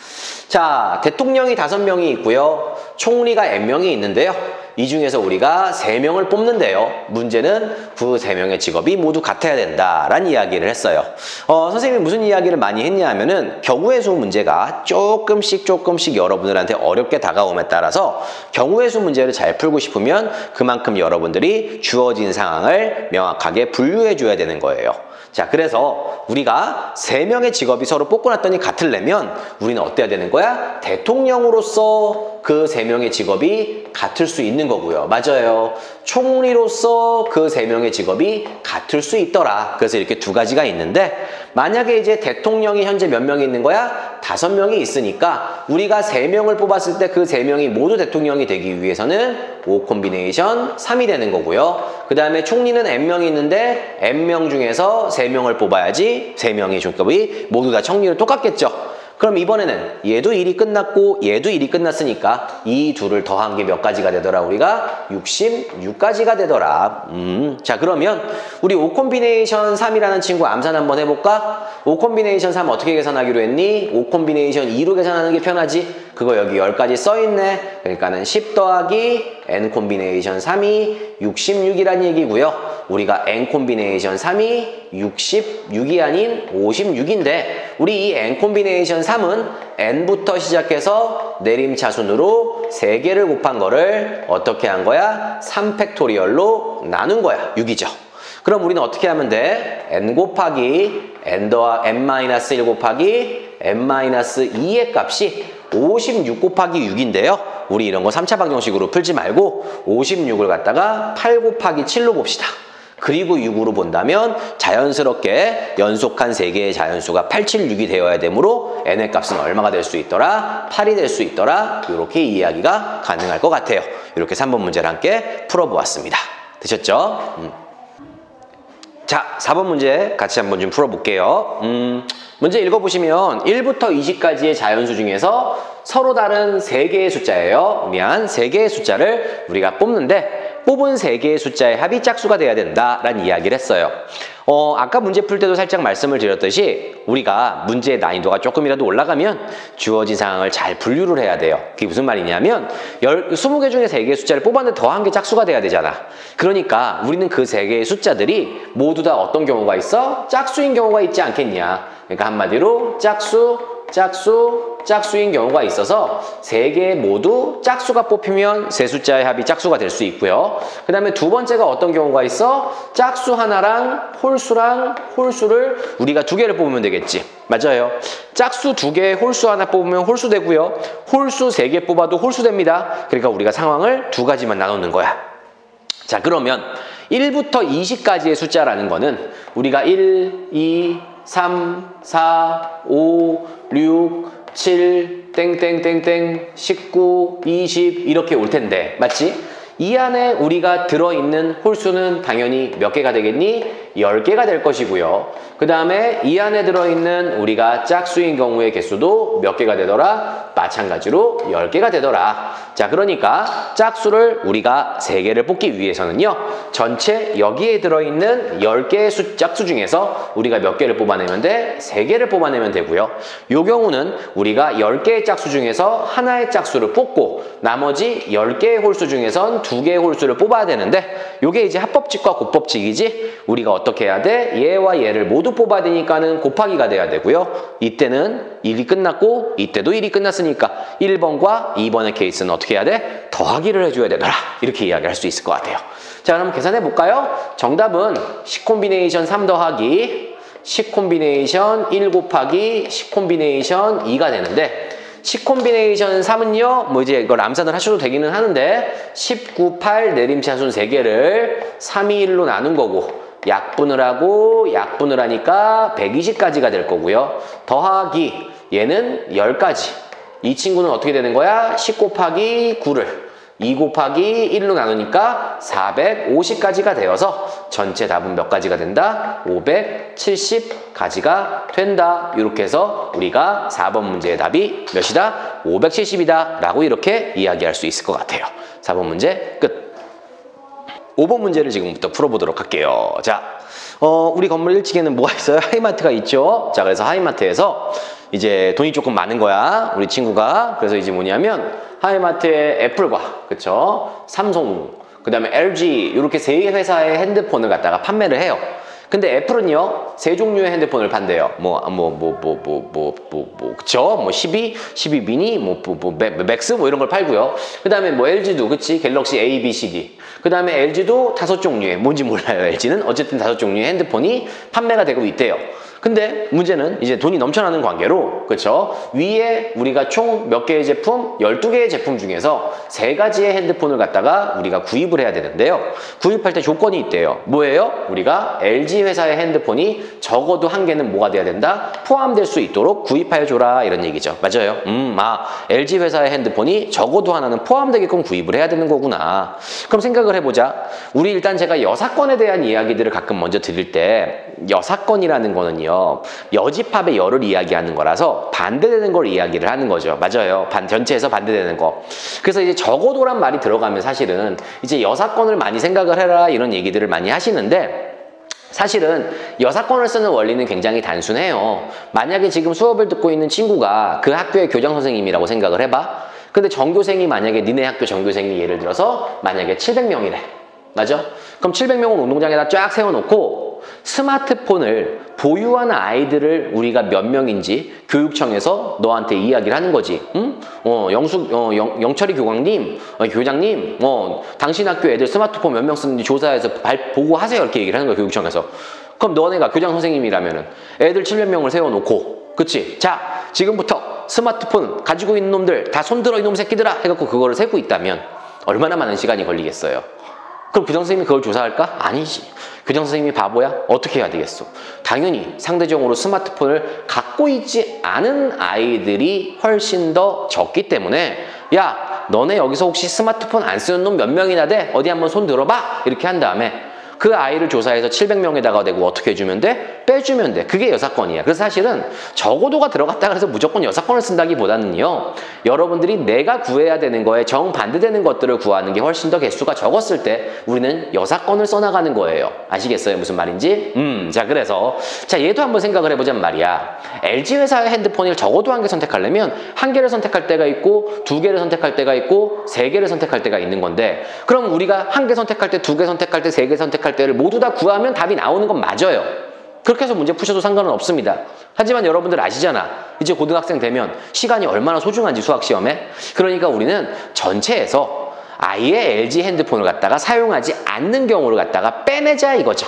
자, 대통령이 다섯 명이 있고요. 총리가 엔 명이 있는데요. 이 중에서 우리가 세 명을 뽑는데요. 문제는 그 세 명의 직업이 모두 같아야 된다라는 이야기를 했어요. 어, 선생님이 무슨 이야기를 많이 했냐 하면은 경우의 수 문제가 조금씩 조금씩 여러분들한테 어렵게 다가옴에 따라서 경우의 수 문제를 잘 풀고 싶으면 그만큼 여러분들이 주어진 상황을 명확하게 분류해 줘야 되는 거예요. 자, 그래서 우리가 세 명의 직업이 서로 뽑고 났더니 같으려면 우리는 어때야 되는 거야? 대통령으로서 그 세 명의 직업이 같을 수 있는 거고요. 맞아요. 총리로서 그 세 명의 직업이 같을 수 있더라. 그래서 이렇게 두 가지가 있는데 만약에 이제 대통령이 현재 몇 명이 있는 거야? 다섯 명이 있으니까 우리가 세 명을 뽑았을 때 그 세 명이 모두 대통령이 되기 위해서는 오 콤비네이션 삼이 되는 거고요. 그 다음에 총리는 엔 명이 있는데 엔 명 중에서 세 명을 뽑아야지 세 명의 직업이 모두 다 총리로 똑같겠죠. 그럼 이번에는 얘도 일이 끝났고 얘도 일이 끝났으니까 이 둘을 더한 게 몇 가지가 되더라? 우리가 육십육 가지가 되더라. 음, 자, 그러면 우리 오 콤비네이션 삼이라는 친구 암산 한번 해볼까? 오 콤비네이션 삼 어떻게 계산하기로 했니? 오 콤비네이션 이로 계산하는 게 편하지? 그거 여기 열 가지 써있네. 그러니까는 십 더하기 N 콤비네이션 삼이 육십육이란 얘기고요. 우리가 N 콤비네이션 삼이 육십육이 아닌 오십육인데 우리 이 N 콤비네이션 삼은 N부터 시작해서 내림차순으로 세 개를 곱한 거를 어떻게 한 거야? 삼 팩토리얼로 나눈 거야. 육이죠. 그럼 우리는 어떻게 하면 돼? N 곱하기 N 더하 N 마이너스 일 곱하기 N 마이너스 이의 값이 오십육 곱하기 육인데요. 우리 이런 거 삼 차 방정식으로 풀지 말고 오십육을 갖다가 팔 곱하기 칠로 봅시다. 그리고 육으로 본다면 자연스럽게 연속한 세 개의 자연수가 팔, 칠, 육이 되어야 되므로 N의 값은 얼마가 될 수 있더라? 팔이 될 수 있더라? 이렇게 이야기가 가능할 것 같아요. 이렇게 삼 번 문제를 함께 풀어보았습니다. 되셨죠? 음. 자, 사 번 문제 같이 한번 좀 풀어볼게요. 음, 문제 읽어보시면 일부터 이십까지의 자연수 중에서 서로 다른 세 개의 숫자예요. 미안, 세 개의 숫자를 우리가 뽑는데 뽑은 세 개의 숫자의 합이 짝수가 돼야 된다라는 이야기를 했어요. 어, 아까 문제 풀 때도 살짝 말씀을 드렸듯이 우리가 문제의 난이도가 조금이라도 올라가면 주어진 상황을 잘 분류를 해야 돼요. 그게 무슨 말이냐면 스무 개 중에 세 개의 숫자를 뽑았는데 더한 게 짝수가 돼야 되잖아. 그러니까 우리는 그 세 개의 숫자들이 모두 다 어떤 경우가 있어? 짝수인 경우가 있지 않겠냐. 그러니까 한마디로 짝수, 짝수, 짝수인 경우가 있어서 세 개 모두 짝수가 뽑히면 세 숫자의 합이 짝수가 될 수 있고요. 그 다음에 두 번째가 어떤 경우가 있어? 짝수 하나랑 홀수랑 홀수를 우리가 두 개를 뽑으면 되겠지. 맞아요. 짝수 두 개, 홀수 하나 뽑으면 홀수 되고요. 홀수 세 개 뽑아도 홀수 됩니다. 그러니까 우리가 상황을 두 가지만 나누는 거야. 자, 그러면 일부터 이십까지의 숫자라는 거는 우리가 일, 이, 삼, 사, 오, 육, 칠, 땡땡땡땡, 십구, 이십 이렇게 올 텐데 맞지? 이 안에 우리가 들어있는 홀수는 당연히 몇 개가 되겠니? 열 개가 될 것이고요. 그 다음에 이 안에 들어있는 우리가 짝수인 경우의 개수도 몇 개가 되더라? 마찬가지로 열 개가 되더라. 자, 그러니까 짝수를 우리가 세 개를 뽑기 위해서는요. 전체 여기에 들어있는 열 개의 수, 짝수 중에서 우리가 몇 개를 뽑아내면 돼? 세 개를 뽑아내면 되고요. 요 경우는 우리가 열 개의 짝수 중에서 하나의 짝수를 뽑고 나머지 열 개의 홀수 중에선 두 개의 홀수를 뽑아야 되는데 요게 이제 합법칙과 곱법칙이지 우리가 어떻게 해야 돼? 얘와 얘를 모두 뽑아야 되니까는 곱하기가 돼야 되고요. 이때는 일이 끝났고 이때도 일이 끝났으니까 일 번과 이 번의 케이스는 어떻게 해야 돼? 더하기를 해줘야 되더라. 이렇게 이야기할 수 있을 것 같아요. 자, 그럼 계산해 볼까요? 정답은 십 콤비네이션 삼 더하기 십 콤비네이션 일 곱하기 십 콤비네이션 이가 되는데 십 콤비네이션 삼은요, 뭐 이제 이걸 암산을 하셔도 되기는 하는데 십구, 팔 내림차순 세 개를 삼, 이, 일로 나눈 거고 약분을 하고 약분을 하니까 백이십까지가 될 거고요. 더하기 얘는 십까지. 이 친구는 어떻게 되는 거야? 십 곱하기 구를 이 곱하기 일로 나누니까 사백오십까지가 되어서 전체 답은 몇 가지가 된다? 오백칠십 가지가 된다. 이렇게 해서 우리가 사 번 문제의 답이 몇이다? 오백칠십이다 라고 이렇게 이야기할 수 있을 것 같아요. 사 번 문제 끝. 오 번 문제를 지금부터 풀어보도록 할게요. 자, 어, 우리 건물 일 층에는 뭐가 있어요? 하이마트가 있죠. 자, 그래서 하이마트에서 이제 돈이 조금 많은 거야, 우리 친구가. 그래서 이제 뭐냐면 하이마트에 애플과 그쵸? 삼성, 그 다음에 엘지 이렇게 세 회사의 핸드폰을 갖다가 판매를 해요. 근데 애플은요 세 종류의 핸드폰을 판대요. 뭐 뭐 뭐 뭐 뭐 뭐 뭐 뭐 그쵸? 뭐 십이, 십이 미니, 뭐, 뭐, 뭐 맥스 뭐 이런 걸 팔고요. 그 다음에 뭐 엘지도 그치? 갤럭시 A, B, C, D. 그 다음에 엘지도 다섯 종류의, 뭔지 몰라요 엘지는. 어쨌든 다섯 종류의 핸드폰이 판매가 되고 있대요. 근데 문제는 이제 돈이 넘쳐나는 관계로 그쵸? 위에 우리가 총 몇 개의 제품? 열두 개의 제품 중에서 세 가지의 핸드폰을 갖다가 우리가 구입을 해야 되는데요. 구입할 때 조건이 있대요. 뭐예요? 우리가 엘지 회사의 핸드폰이 적어도 한 개는 뭐가 돼야 된다? 포함될 수 있도록 구입하여줘라 이런 얘기죠. 맞아요. 음, 아, 엘지 회사의 핸드폰이 적어도 하나는 포함되게끔 구입을 해야 되는 거구나. 그럼 생각을 해보자. 우리 일단 제가 여사건에 대한 이야기들을 가끔 먼저 드릴 때 여사건이라는 거는요 여집합의 여를 이야기하는 거라서 반대되는 걸 이야기를 하는 거죠. 맞아요. 반, 전체에서 반대되는 거. 그래서 이제 적어도란 말이 들어가면 사실은 이제 여사건을 많이 생각을 해라 이런 얘기들을 많이 하시는데 사실은 여사건을 쓰는 원리는 굉장히 단순해요. 만약에 지금 수업을 듣고 있는 친구가 그 학교의 교장 선생님이라고 생각을 해봐. 근데 전교생이 만약에 니네 학교 전교생이 예를 들어서 만약에 칠백 명이래. 맞아? 그럼 칠백 명을 운동장에다 쫙 세워놓고 스마트폰을 보유하는 아이들을 우리가 몇 명인지 교육청에서 너한테 이야기를 하는 거지. 응? 어, 영숙, 어, 영, 영철이 교관님, 어, 교장님, 어, 당신 학교 애들 스마트폰 몇 명 쓰는지 조사해서 발, 보고하세요. 이렇게 얘기를 하는 거야, 교육청에서. 그럼 너네가 교장 선생님이라면은 애들 칠백 명을 세워놓고, 그치? 자, 지금부터 스마트폰 가지고 있는 놈들 다 손들어 이놈 새끼들아! 해갖고 그거를 세고 있다면 얼마나 많은 시간이 걸리겠어요? 그럼 교장 선생님이 그걸 조사할까? 아니지. 교장 선생님이 바보야? 어떻게 해야 되겠어? 당연히 상대적으로 스마트폰을 갖고 있지 않은 아이들이 훨씬 더 적기 때문에 야, 너네 여기서 혹시 스마트폰 안 쓰는 놈 몇 명이나 돼? 어디 한번 손 들어봐? 이렇게 한 다음에 그 아이를 조사해서 칠백 명에다가 대고 어떻게 해주면 돼? 빼주면 돼. 그게 여사건이야. 그래서 사실은 적어도가 들어갔다 그래서 무조건 여사건을 쓴다기보다는요. 여러분들이 내가 구해야 되는 거에 정반대되는 것들을 구하는 게 훨씬 더 개수가 적었을 때 우리는 여사건을 써나가는 거예요. 아시겠어요? 무슨 말인지? 음, 자 그래서 자 얘도 한번 생각을 해보자면 말이야. 엘지 회사의 핸드폰을 적어도 한 개 선택하려면 한 개를 선택할 때가 있고 두 개를 선택할 때가 있고 세 개를 선택할 때가 있는 건데 그럼 우리가 한 개 선택할 때, 두 개 선택할 때, 세 개 선택할 때를 모두 다 구하면 답이 나오는 건 맞아요. 그렇게 해서 문제 푸셔도 상관은 없습니다. 하지만 여러분들 아시잖아. 이제 고등학생 되면 시간이 얼마나 소중한지 수학시험에. 그러니까 우리는 전체에서 아예 엘지 핸드폰을 갖다가 사용하지 않는 경우를 갖다가 빼내자 이거죠.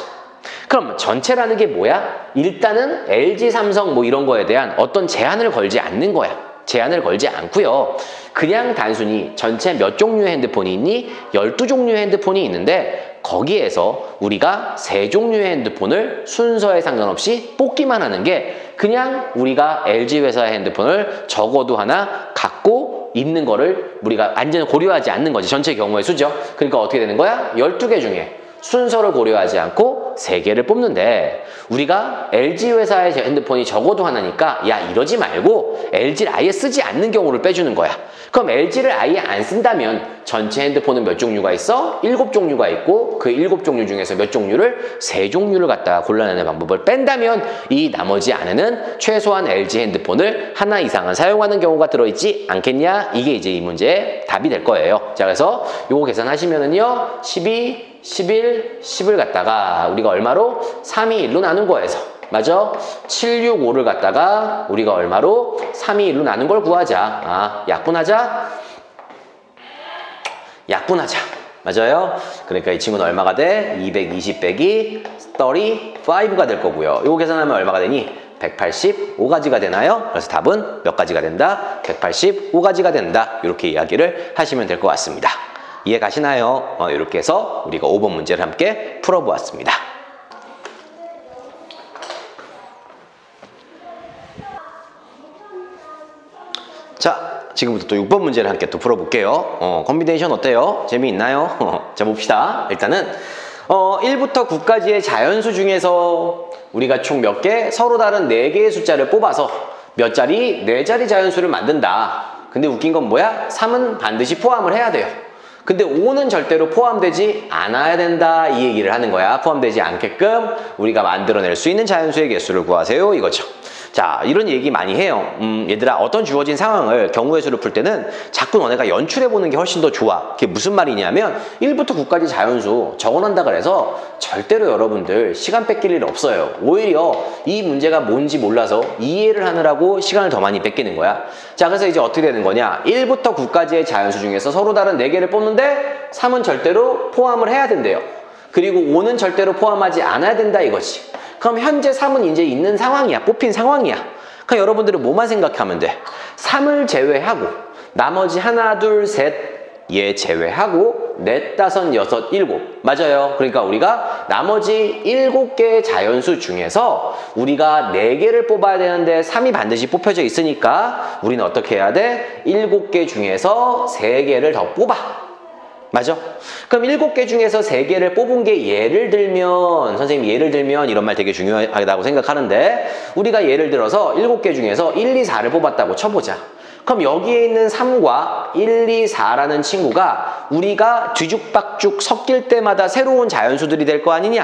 그럼 전체라는 게 뭐야? 일단은 엘지, 삼성 뭐 이런 거에 대한 어떤 제한을 걸지 않는 거야. 제한을 걸지 않고요. 그냥 단순히 전체 몇 종류의 핸드폰이 있니? 열두 종류의 핸드폰이 있는데 거기에서 우리가 세 종류의 핸드폰을 순서에 상관없이 뽑기만 하는 게 그냥 우리가 엘지 회사의 핸드폰을 적어도 하나 갖고 있는 거를 우리가 완전히 고려하지 않는 거지. 전체 경우의 수죠. 그러니까 어떻게 되는 거야? 열두 개 중에 순서를 고려하지 않고 세 개를 뽑는데 우리가 엘지 회사의 핸드폰이 적어도 하나니까 야 이러지 말고 엘지를 아예 쓰지 않는 경우를 빼주는 거야. 그럼 엘지를 아예 안 쓴다면 전체 핸드폰은 몇 종류가 있어? 일곱 종류가 있고 그 일곱 종류 중에서 몇 종류를? 세 종류를 갖다가 골라내는 방법을 뺀다면 이 나머지 안에는 최소한 엘지 핸드폰을 하나 이상은 사용하는 경우가 들어있지 않겠냐? 이게 이제 이 문제의 답이 될 거예요. 자 그래서 요거 계산하시면은요 십이, 십일, 십을 갖다가 우리가 얼마로? 삼, 이, 일로 나눈 거에서 맞아? 칠, 육, 오를 갖다가 우리가 얼마로? 삼, 이, 일로 나눈 걸 구하자. 아, 약분하자? 약분하자. 맞아요? 그러니까 이 친구는 얼마가 돼? 이백이십 빼기 삼십오가 될 거고요. 이거 계산하면 얼마가 되니? 백팔십오 가지가 되나요? 그래서 답은 몇 가지가 된다? 백팔십오 가지가 된다. 이렇게 이야기를 하시면 될 것 같습니다. 이해 가시나요? 어, 이렇게 해서 우리가 오 번 문제를 함께 풀어보았습니다. 자, 지금부터 또 육 번 문제를 함께 또 풀어볼게요. 어, 컴비네이션 어때요? 재미있나요? 자, 봅시다. 일단은 어, 일부터 구까지의 자연수 중에서 우리가 총 몇 개? 서로 다른 네 개의 숫자를 뽑아서 몇 자리? 네 자리 자연수를 만든다. 근데 웃긴 건 뭐야? 삼은 반드시 포함을 해야 돼요. 근데 오는 절대로 포함되지 않아야 된다 이 얘기를 하는 거야. 포함되지 않게끔 우리가 만들어낼 수 있는 자연수의 개수를 구하세요 이거죠. 자, 이런 얘기 많이 해요. 음, 얘들아 어떤 주어진 상황을 경우의 수를 풀 때는 자꾸 너네가 연출해보는 게 훨씬 더 좋아. 그게 무슨 말이냐면 일부터 구까지 자연수 적어놓는다 그래서 절대로 여러분들 시간 뺏길 일 없어요. 오히려 이 문제가 뭔지 몰라서 이해를 하느라고 시간을 더 많이 뺏기는 거야. 자, 그래서 이제 어떻게 되는 거냐. 일부터 구까지의 자연수 중에서 서로 다른 네 개를 뽑는데 삼은 절대로 포함을 해야 된대요. 그리고 오는 절대로 포함하지 않아야 된다 이거지. 그럼 현재 삼은 이제 있는 상황이야. 뽑힌 상황이야. 그럼 여러분들은 뭐만 생각하면 돼? 삼을 제외하고 나머지 하나, 둘, 셋 얘 제외하고 넷, 다섯, 여섯, 일곱. 맞아요. 그러니까 우리가 나머지 일곱 개의 자연수 중에서 우리가 네 개를 뽑아야 되는데 삼이 반드시 뽑혀져 있으니까 우리는 어떻게 해야 돼? 일곱 개 중에서 세 개를 더 뽑아. 맞아? 그럼 일곱 개 중에서 세 개를 뽑은 게 예를 들면 선생님 예를 들면 이런 말 되게 중요하다고 생각하는데 우리가 예를 들어서 일곱 개 중에서 일, 이, 사를 뽑았다고 쳐보자. 그럼 여기에 있는 삼과 일, 이, 사라는 친구가 우리가 뒤죽박죽 섞일 때마다 새로운 자연수들이 될 거 아니냐?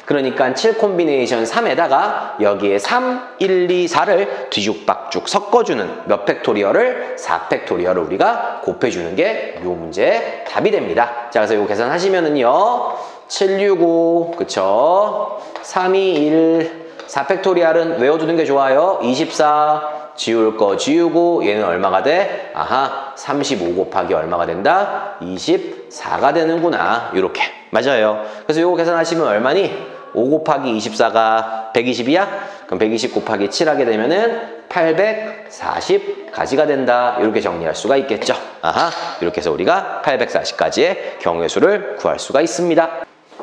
그러니까 칠 콤비네이션 삼에다가 여기에 삼, 일, 이, 사를 뒤죽박죽 섞어주는 몇 팩토리얼을? 사 팩토리얼을 우리가 곱해주는 게 이 문제의 답이 됩니다. 자, 그래서 이거 계산하시면은요. 칠, 육, 오, 그쵸? 삼, 이, 일, 사 팩토리얼은 외워두는 게 좋아요. 이십사, 지울 거 지우고 얘는 얼마가 돼? 아하, 삼십오 곱하기 얼마가 된다? 이십사가 되는구나. 이렇게. 맞아요. 그래서 이거 계산하시면 얼마니? 오 곱하기 이십사가 백이십이야? 그럼 백이십 곱하기 칠 하게 되면은 팔백사십 가지가 된다. 이렇게 정리할 수가 있겠죠. 아하, 이렇게 해서 우리가 팔백사십 가지의 경우의 수를 구할 수가 있습니다.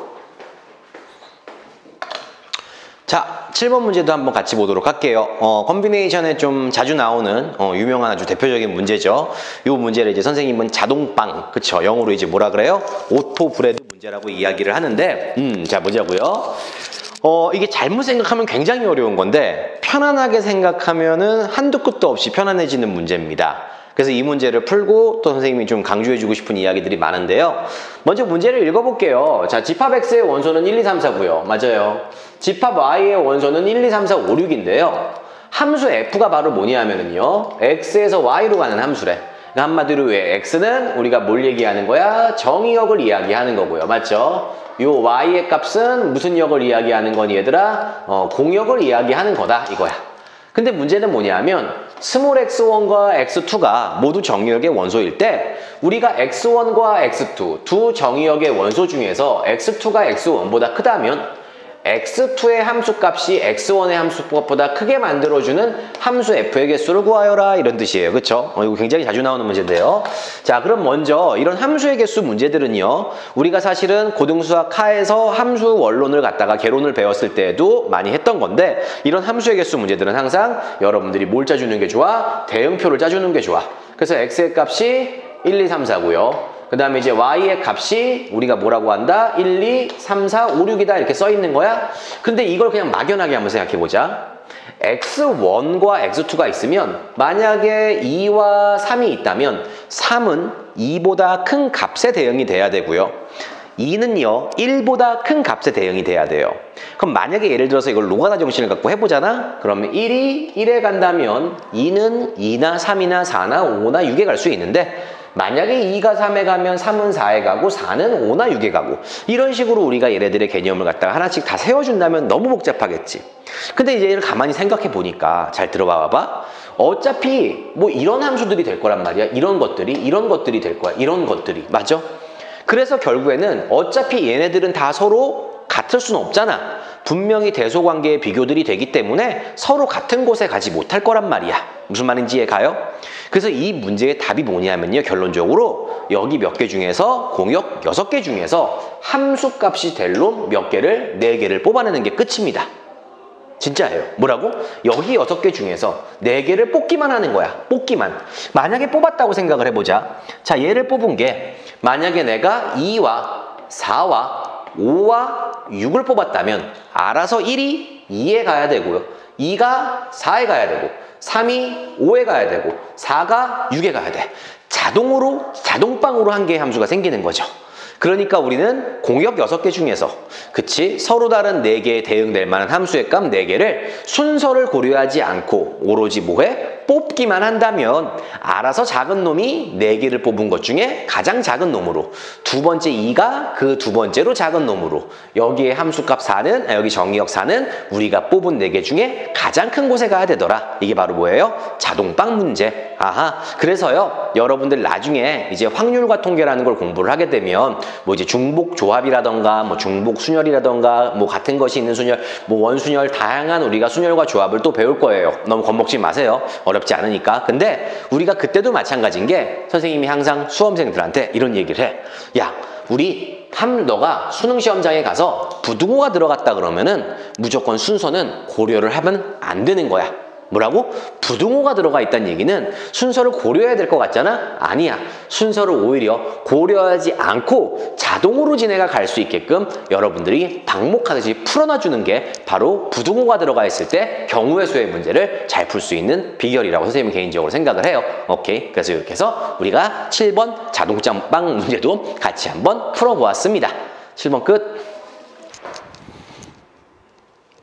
자, 칠 번 문제도 한번 같이 보도록 할게요. 어, 컴비네이션에 좀 자주 나오는 어, 유명한 아주 대표적인 문제죠. 이 문제를 이제 선생님은 자동빵, 그쵸? 영어로 이제 뭐라 그래요? 오토 브레드 문제라고 이야기를 하는데, 음, 자, 보자고요. 어, 이게 잘못 생각하면 굉장히 어려운 건데, 편안하게 생각하면은 한도 끝도 없이 편안해지는 문제입니다. 그래서 이 문제를 풀고 또 선생님이 좀 강조해주고 싶은 이야기들이 많은데요. 먼저 문제를 읽어볼게요. 자, 집합 X의 원소는 일, 이, 삼, 사고요. 맞아요. 집합 Y의 원소는 일, 이, 삼, 사, 오, 육인데요. 함수 F가 바로 뭐냐면은요. X에서 Y로 가는 함수래. 그러니까 한마디로 왜 X는 우리가 뭘 얘기하는 거야? 정의역을 이야기하는 거고요. 맞죠? 요 Y의 값은 무슨 역을 이야기하는 거니 얘들아? 어, 공역을 이야기하는 거다 이거야. 근데 문제는 뭐냐면 스몰 엑스 원과 엑스 투가 모두 정의역의 원소일 때 우리가 엑스 원과 엑스 투 두 정의역의 원소 중에서 엑스 투가 엑스 원보다 크다면 엑스 투의 함수값이 엑스 원의 함수값보다 크게 만들어주는 함수 F의 개수를 구하여라 이런 뜻이에요. 그쵸? 어, 이거 굉장히 자주 나오는 문제인데요. 자, 그럼 먼저 이런 함수의 개수 문제들은요. 우리가 사실은 고등수학 하에서 함수 원론을 갖다가 개론을 배웠을 때에도 많이 했던 건데 이런 함수의 개수 문제들은 항상 여러분들이 뭘 짜주는 게 좋아? 대응표를 짜주는 게 좋아. 그래서 X의 값이 일, 이, 삼, 사고요. 그 다음에 이제 Y의 값이 우리가 뭐라고 한다? 일, 이, 삼, 사, 오, 육이다 이렇게 써 있는 거야. 근데 이걸 그냥 막연하게 한번 생각해 보자. 엑스 원과 엑스 투가 있으면 만약에 이와 삼이 있다면 삼은 이보다 큰 값에 대응이 돼야 되고요. 이는요 일보다 큰 값에 대응이 돼야 돼요. 그럼 만약에 예를 들어서 이걸 노가다 정신을 갖고 해보잖아. 그러면 일이 일에 간다면 이는 이나 삼이나 사나 오나 육에 갈 수 있는데 만약에 이가 삼에 가면 삼은 사에 가고 사는 오나 육에 가고 이런 식으로 우리가 얘네들의 개념을 갖다가 하나씩 다 세워준다면 너무 복잡하겠지. 근데 이제 얘를 가만히 생각해 보니까 잘 들어봐 봐봐. 어차피 뭐 이런 함수들이 될 거란 말이야. 이런 것들이 이런 것들이 될 거야. 이런 것들이 맞죠? 그래서 결국에는 어차피 얘네들은 다 서로 같을 수는 없잖아. 분명히 대소관계의 비교들이 되기 때문에 서로 같은 곳에 가지 못할 거란 말이야. 무슨 말인지 이해가요? 그래서 이 문제의 답이 뭐냐면요. 결론적으로 여기 몇 개 중에서 공역 여섯 개 중에서 함수값이 될 놈 몇 개를 네 개를 뽑아내는 게 끝입니다. 진짜예요. 뭐라고? 여기 여섯 개 중에서 네 개를 뽑기만 하는 거야. 뽑기만. 만약에 뽑았다고 생각을 해보자. 자, 얘를 뽑은 게 만약에 내가 이와 사와 오와 육을 뽑았다면 알아서 일이 이에 가야 되고요. 이가 사에 가야 되고 삼이 오에 가야 되고 사가 육에 가야 돼. 자동으로 자동빵으로 한 개의 함수가 생기는 거죠. 그러니까 우리는 공역 여섯 개 중에서 그치? 서로 다른 네 개에 대응될 만한 함수의 값 네 개를 순서를 고려하지 않고 오로지 뭐해? 뽑기만 한다면 알아서 작은 놈이 네 개를 뽑은 것 중에 가장 작은 놈으로 두 번째 이가 그 두 번째로 작은 놈으로 여기에 함수값 사는 여기 정의역 사는 우리가 뽑은 네 개 중에 가장 큰 곳에 가야 되더라. 이게 바로 뭐예요? 자동빵 문제. 아하. 그래서요 여러분들 나중에 이제 확률과 통계라는 걸 공부를 하게 되면 뭐 이제 중복 조합이라던가 뭐 중복 순열이라던가 뭐 같은 것이 있는 순열 뭐 원순열 다양한 우리가 순열과 조합을 또 배울 거예요. 너무 겁먹지 마세요. 어렵지 않으니까. 근데 우리가 그때도 마찬가지인 게 선생님이 항상 수험생들한테 이런 얘기를 해. 야 우리 함 너가 수능 시험장에 가서 부등호가 들어갔다 그러면은 무조건 순서는 고려를 하면 안 되는 거야. 뭐라고? 부등호가 들어가 있다는 얘기는 순서를 고려해야 될 것 같잖아? 아니야. 순서를 오히려 고려하지 않고 자동으로 지네가 갈 수 있게끔 여러분들이 방목하듯이 풀어놔주는 게 바로 부등호가 들어가 있을 때 경우의 수의 문제를 잘 풀 수 있는 비결이라고 선생님은 개인적으로 생각을 해요. 오케이. 그래서 이렇게 해서 우리가 칠 번 자동짬빵 문제도 같이 한번 풀어보았습니다. 칠 번 끝.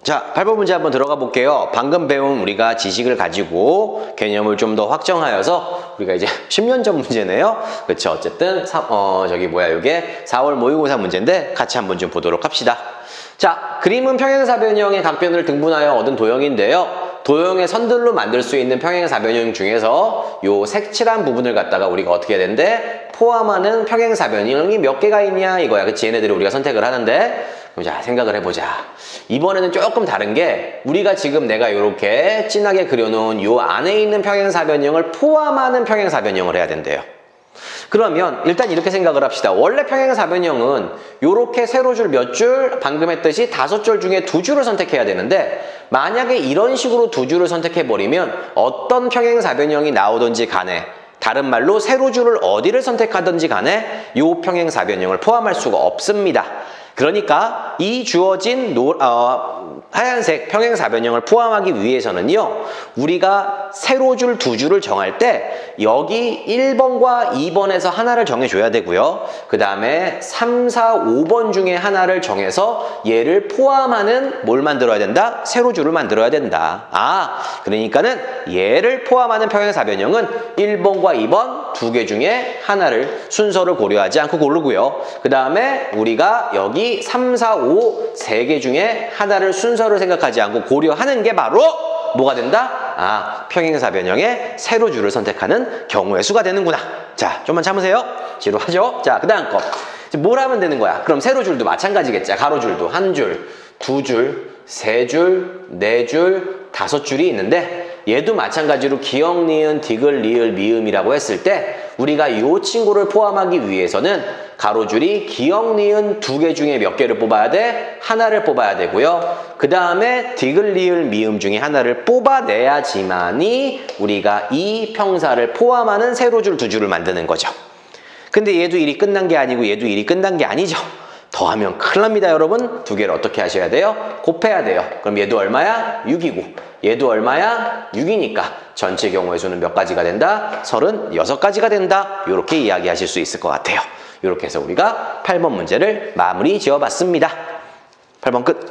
자, 팔 번 문제 한번 들어가 볼게요. 방금 배운 우리가 지식을 가지고 개념을 좀 더 확정하여서 우리가 이제 십 년 전 문제네요. 그렇죠. 어쨌든 사, 어 저기 뭐야 이게 사월 모의고사 문제인데 같이 한번 좀 보도록 합시다. 자, 그림은 평행사변형의 각변을 등분하여 얻은 도형인데요. 도형의 선들로 만들 수 있는 평행사변형 중에서 요 색칠한 부분을 갖다가 우리가 어떻게 해야 되는데 포함하는 평행사변형이 몇 개가 있냐 이거야. 그치? 얘네들을 우리가 선택을 하는데 자, 생각을 해보자. 이번에는 조금 다른 게 우리가 지금 내가 이렇게 진하게 그려놓은 요 안에 있는 평행사변형을 포함하는 평행사변형을 해야 된대요. 그러면 일단 이렇게 생각을 합시다. 원래 평행사변형은 요렇게 세로줄 몇 줄, 방금 했듯이 다섯 줄 중에 두 줄을 선택해야 되는데 만약에 이런 식으로 두 줄을 선택해버리면 어떤 평행사변형이 나오든지 간에 다른 말로 세로줄을 어디를 선택하든지 간에 요 평행사변형을 포함할 수가 없습니다. 그러니까 이 주어진 노, 어, 하얀색 평행사변형을 포함하기 위해서는요. 우리가 세로줄 두 줄을 정할 때 여기 일 번과 이 번에서 하나를 정해줘야 되고요. 그 다음에 삼, 사, 오 번 중에 하나를 정해서 얘를 포함하는 뭘 만들어야 된다? 세로줄을 만들어야 된다. 아, 그러니까는 얘를 포함하는 평행사변형은 일 번과 이 번 두 개 중에 하나를 순서를 고려하지 않고 고르고요. 그 다음에 우리가 여기 삼, 사, 오 세 개 중에 하나를 순서를 생각하지 않고 고려하는 게 바로 뭐가 된다? 아, 평행사변형의 세로줄을 선택하는 경우의 수가 되는구나. 자, 좀만 참으세요. 지루하죠? 자, 그 다음 거. 뭘 하면 되는 거야? 그럼 세로줄도 마찬가지겠지. 가로줄도 한 줄, 두 줄, 세 줄, 네 줄, 다섯 줄이 있는데 얘도 마찬가지로 기역, 니은, 디귿, 리을, 미음이라고 했을 때 우리가 이 친구를 포함하기 위해서는 가로줄이 기역, 니은 두 개 중에 몇 개를 뽑아야 돼? 하나를 뽑아야 되고요. 그 다음에 디귿, 리을, 미음 중에 하나를 뽑아내야지만이 우리가 이 평사를 포함하는 세로줄 두 줄을 만드는 거죠. 근데 얘도 일이 끝난 게 아니고 얘도 일이 끝난 게 아니죠. 더하면 큰일 납니다, 여러분. 두 개를 어떻게 하셔야 돼요? 곱해야 돼요. 그럼 얘도 얼마야? 육이고 얘도 얼마야? 육이니까 전체 경우의 수는 몇 가지가 된다? 서른여섯 가지가 된다. 이렇게 이야기하실 수 있을 것 같아요. 이렇게 해서 우리가 팔 번 문제를 마무리 지어봤습니다. 팔 번 끝.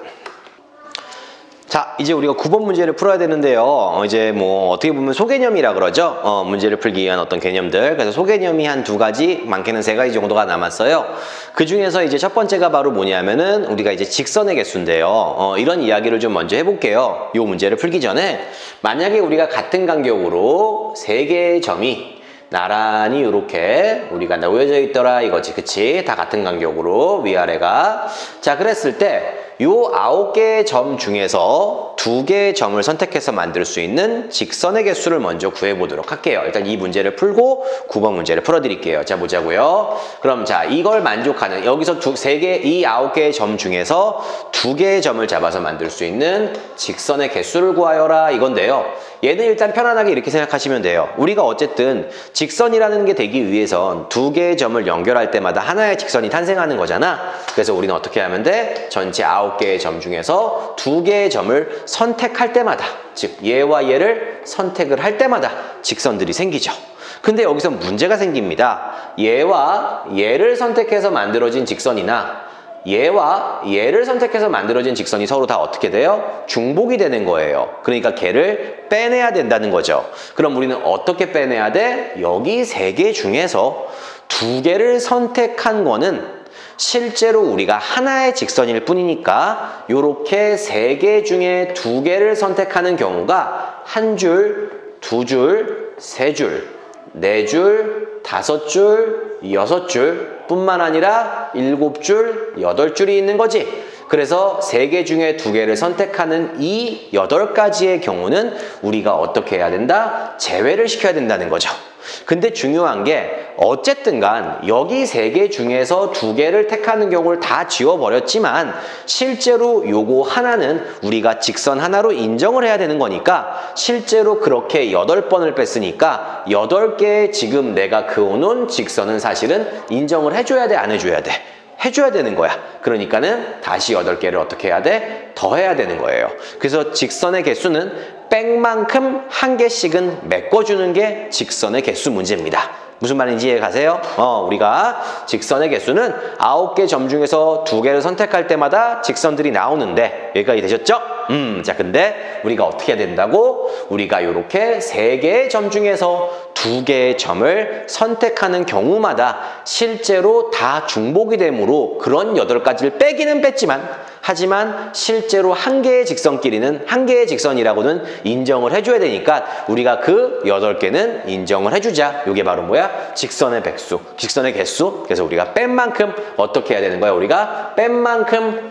자, 이제 우리가 구 번 문제를 풀어야 되는데요. 어, 이제 뭐 어떻게 보면 소개념이라 그러죠. 어, 문제를 풀기 위한 어떤 개념들. 그래서 소개념이 한 두 가지, 많게는 세 가지 정도가 남았어요. 그 중에서 이제 첫 번째가 바로 뭐냐면은 우리가 이제 직선의 개수인데요. 어, 이런 이야기를 좀 먼저 해볼게요. 이 문제를 풀기 전에 만약에 우리가 같은 간격으로 세 개의 점이 나란히 이렇게 우리가 놓여져 있더라 이거지. 그치? 다 같은 간격으로 위아래가. 자, 그랬을 때 요 아홉 개의 점 중에서 두 개의 점을 선택해서 만들 수 있는 직선의 개수를 먼저 구해보도록 할게요. 일단 이 문제를 풀고 구 번 문제를 풀어드릴게요. 자, 보자고요. 그럼 자, 이걸 만족하는 여기서 두, 세 개, 이 아홉 개의 점 중에서 두 개의 점을 잡아서 만들 수 있는 직선의 개수를 구하여라 이건데요. 얘는 일단 편안하게 이렇게 생각하시면 돼요. 우리가 어쨌든 직선이라는 게 되기 위해선 두 개의 점을 연결할 때마다 하나의 직선이 탄생하는 거잖아. 그래서 우리는 어떻게 하면 돼? 전체 아홉 개의 점 중에서 두 개의 점을 선택할 때마다, 즉 얘와 얘를 선택을 할 때마다 직선들이 생기죠. 근데 여기서 문제가 생깁니다. 얘와 얘를 선택해서 만들어진 직선이나 얘와 얘를 선택해서 만들어진 직선이 서로 다 어떻게 돼요? 중복이 되는 거예요. 그러니까 걔를 빼내야 된다는 거죠. 그럼 우리는 어떻게 빼내야 돼? 여기 세 개 중에서 두 개를 선택한 거는 실제로 우리가 하나의 직선일 뿐이니까 요렇게 세 개 중에 두 개를 선택하는 경우가 한 줄, 두 줄, 세 줄, 네 줄, 다섯 줄, 여섯 줄 뿐만 아니라 일곱 줄, 여덟 줄이 있는 거지. 그래서 세 개 중에 두 개를 선택하는 이 여덟 가지의 경우는 우리가 어떻게 해야 된다? 제외를 시켜야 된다는 거죠. 근데 중요한 게 어쨌든 간 여기 세 개 중에서 두 개를 택하는 경우를 다 지워버렸지만 실제로 요거 하나는 우리가 직선 하나로 인정을 해야 되는 거니까 실제로 그렇게 여덟 번을 뺐으니까 여덟 개의 지금 내가 그어놓은 직선은 사실은 인정을 해줘야 돼, 안 해줘야 돼? 해줘야 되는 거야. 그러니까는 다시 여덟 개를 어떻게 해야 돼? 더 해야 되는 거예요. 그래서 직선의 개수는 백만큼 한 개씩은 메꿔주는 게 직선의 개수 문제입니다. 무슨 말인지 이해 가세요? 어, 우리가 직선의 개수는 아홉 개 점 중에서 두 개를 선택할 때마다 직선들이 나오는데 여기까지 되셨죠? 음, 자, 근데 우리가 어떻게 해야 된다고? 우리가 이렇게 세 개의 점 중에서 두 개의 점을 선택하는 경우마다 실제로 다 중복이 되므로 그런 여덟 가지를 빼기는 뺐지만 하지만 실제로 한 개의 직선끼리는 한 개의 직선이라고는 인정을 해줘야 되니까 우리가 그 여덟 개는 인정을 해주자. 이게 바로 뭐야? 직선의 백수, 직선의 개수. 그래서 우리가 뺀 만큼 어떻게 해야 되는 거야? 우리가 뺀 만큼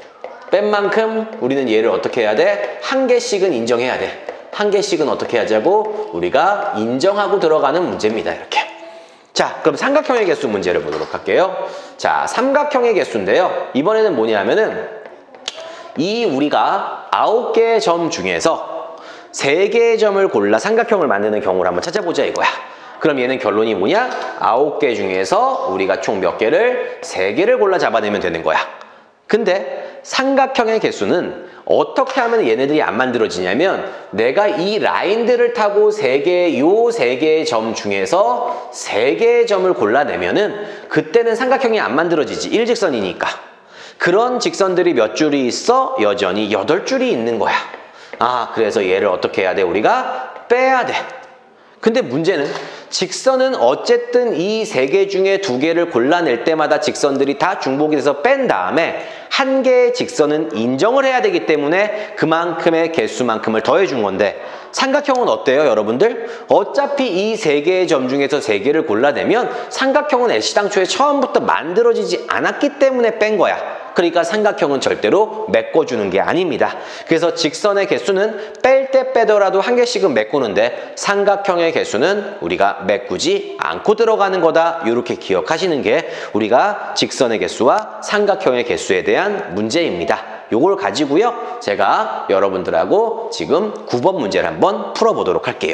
뺀 만큼 우리는 얘를 어떻게 해야 돼? 한 개씩은 인정해야 돼. 한 개씩은 어떻게 하자고? 우리가 인정하고 들어가는 문제입니다. 이렇게. 자, 그럼 삼각형의 개수 문제를 보도록 할게요. 자, 삼각형의 개수인데요. 이번에는 뭐냐면은 이 우리가 아홉 개의 점 중에서 세 개의 점을 골라 삼각형을 만드는 경우를 한번 찾아보자 이거야. 그럼 얘는 결론이 뭐냐? 아홉 개 중에서 우리가 총 몇 개를? 세 개를 골라 잡아내면 되는 거야. 근데 삼각형의 개수는 어떻게 하면 얘네들이 안 만들어지냐면 내가 이 라인들을 타고 세 개, 요 세 개의 점 중에서 세 개의 점을 골라내면은 그때는 삼각형이 안 만들어지지. 일직선이니까. 그런 직선들이 몇 줄이 있어? 여전히 여덟 줄이 있는 거야. 아, 그래서 얘를 어떻게 해야 돼? 우리가 빼야 돼. 근데 문제는 직선은 어쨌든 이 세 개 중에 두 개를 골라낼 때마다 직선들이 다 중복이 돼서 뺀 다음에 한 개의 직선은 인정을 해야 되기 때문에 그만큼의 개수만큼을 더해준 건데 삼각형은 어때요, 여러분들? 어차피 이 세 개의 점 중에서 세 개를 골라내면 삼각형은 애시당초에 처음부터 만들어지지 않았기 때문에 뺀 거야. 그러니까 삼각형은 절대로 메꿔주는 게 아닙니다. 그래서 직선의 개수는 뺄 때 빼더라도 한 개씩은 메꾸는데 삼각형의 개수는 우리가 메꾸지 않고 들어가는 거다. 이렇게 기억하시는 게 우리가 직선의 개수와 삼각형의 개수에 대한 문제입니다. 요걸 가지고요. 제가 여러분들하고 지금 구 번 문제를 한번 풀어보도록 할게요.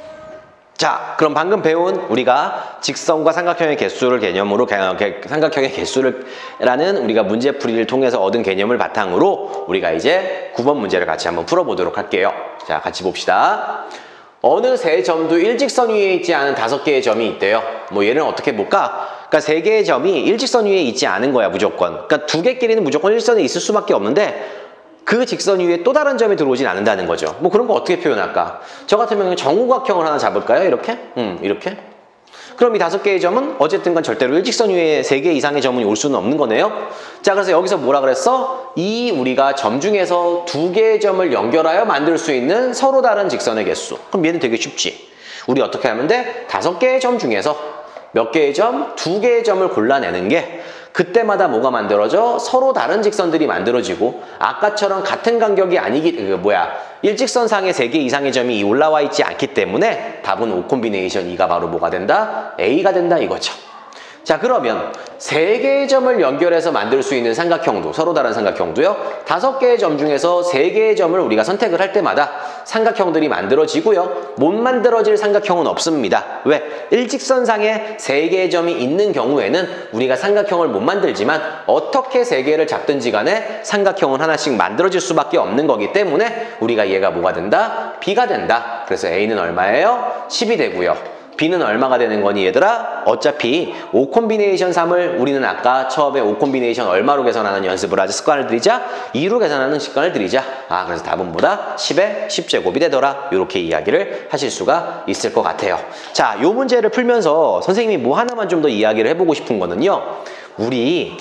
자, 그럼 방금 배운 우리가 직선과 삼각형의 개수를 개념으로 삼각형의 개수를 라는 우리가 문제풀이를 통해서 얻은 개념을 바탕으로 우리가 이제 구 번 문제를 같이 한번 풀어보도록 할게요. 자, 같이 봅시다. 어느 세 점도 일직선 위에 있지 않은 다섯 개의 점이 있대요. 뭐 얘는 어떻게 볼까? 그러니까 세 개의 점이 일직선 위에 있지 않은 거야, 무조건. 그러니까 두 개끼리는 무조건 일선에 있을 수밖에 없는데 그 직선 위에 또 다른 점이 들어오진 않는다는 거죠. 뭐 그런 거 어떻게 표현할까? 저 같은 경우는 정우각형을 하나 잡을까요? 이렇게? 음, 이렇게? 그럼 이 다섯 개의 점은 어쨌든 간 절대로 일직선 위에 세 개 이상의 점은 올 수는 없는 거네요. 자, 그래서 여기서 뭐라 그랬어? 이 우리가 점 중에서 두 개의 점을 연결하여 만들 수 있는 서로 다른 직선의 개수. 그럼 얘는 되게 쉽지. 우리 어떻게 하면 돼? 다섯 개의 점 중에서 몇 개의 점? 두 개의 점을 골라내는 게 그때마다 뭐가 만들어져? 서로 다른 직선들이 만들어지고 아까처럼 같은 간격이 아니기, 그 뭐야, 일직선상에 세 개 이상의 점이 올라와 있지 않기 때문에 답은 O 콤비네이션 이가 바로 뭐가 된다? A가 된다 이거죠. 자, 그러면 세 개의 점을 연결해서 만들 수 있는 삼각형도, 서로 다른 삼각형도요, 다섯 개의 점 중에서 세 개의 점을 우리가 선택을 할 때마다 삼각형들이 만들어지고요, 못 만들어질 삼각형은 없습니다. 왜? 일직선상에 세 개의 점이 있는 경우에는 우리가 삼각형을 못 만들지만 어떻게 세 개를 잡든지 간에 삼각형은 하나씩 만들어질 수밖에 없는 거기 때문에 우리가 얘가 뭐가 된다? B가 된다. 그래서 A는 얼마예요? 십이 되고요. B는 얼마가 되는 거니 얘들아? 어차피 O 콤비네이션 삼을 우리는 아까 처음에 O 콤비네이션 얼마로 계산하는 연습을 하자, 습관을 들이자, 이로 계산하는 습관을 들이자. 아, 그래서 답은 뭐다? 십에 십 제곱이 되더라. 이렇게 이야기를 하실 수가 있을 것 같아요. 자, 요 문제를 풀면서 선생님이 뭐 하나만 좀 더 이야기를 해보고 싶은 거는요, 우리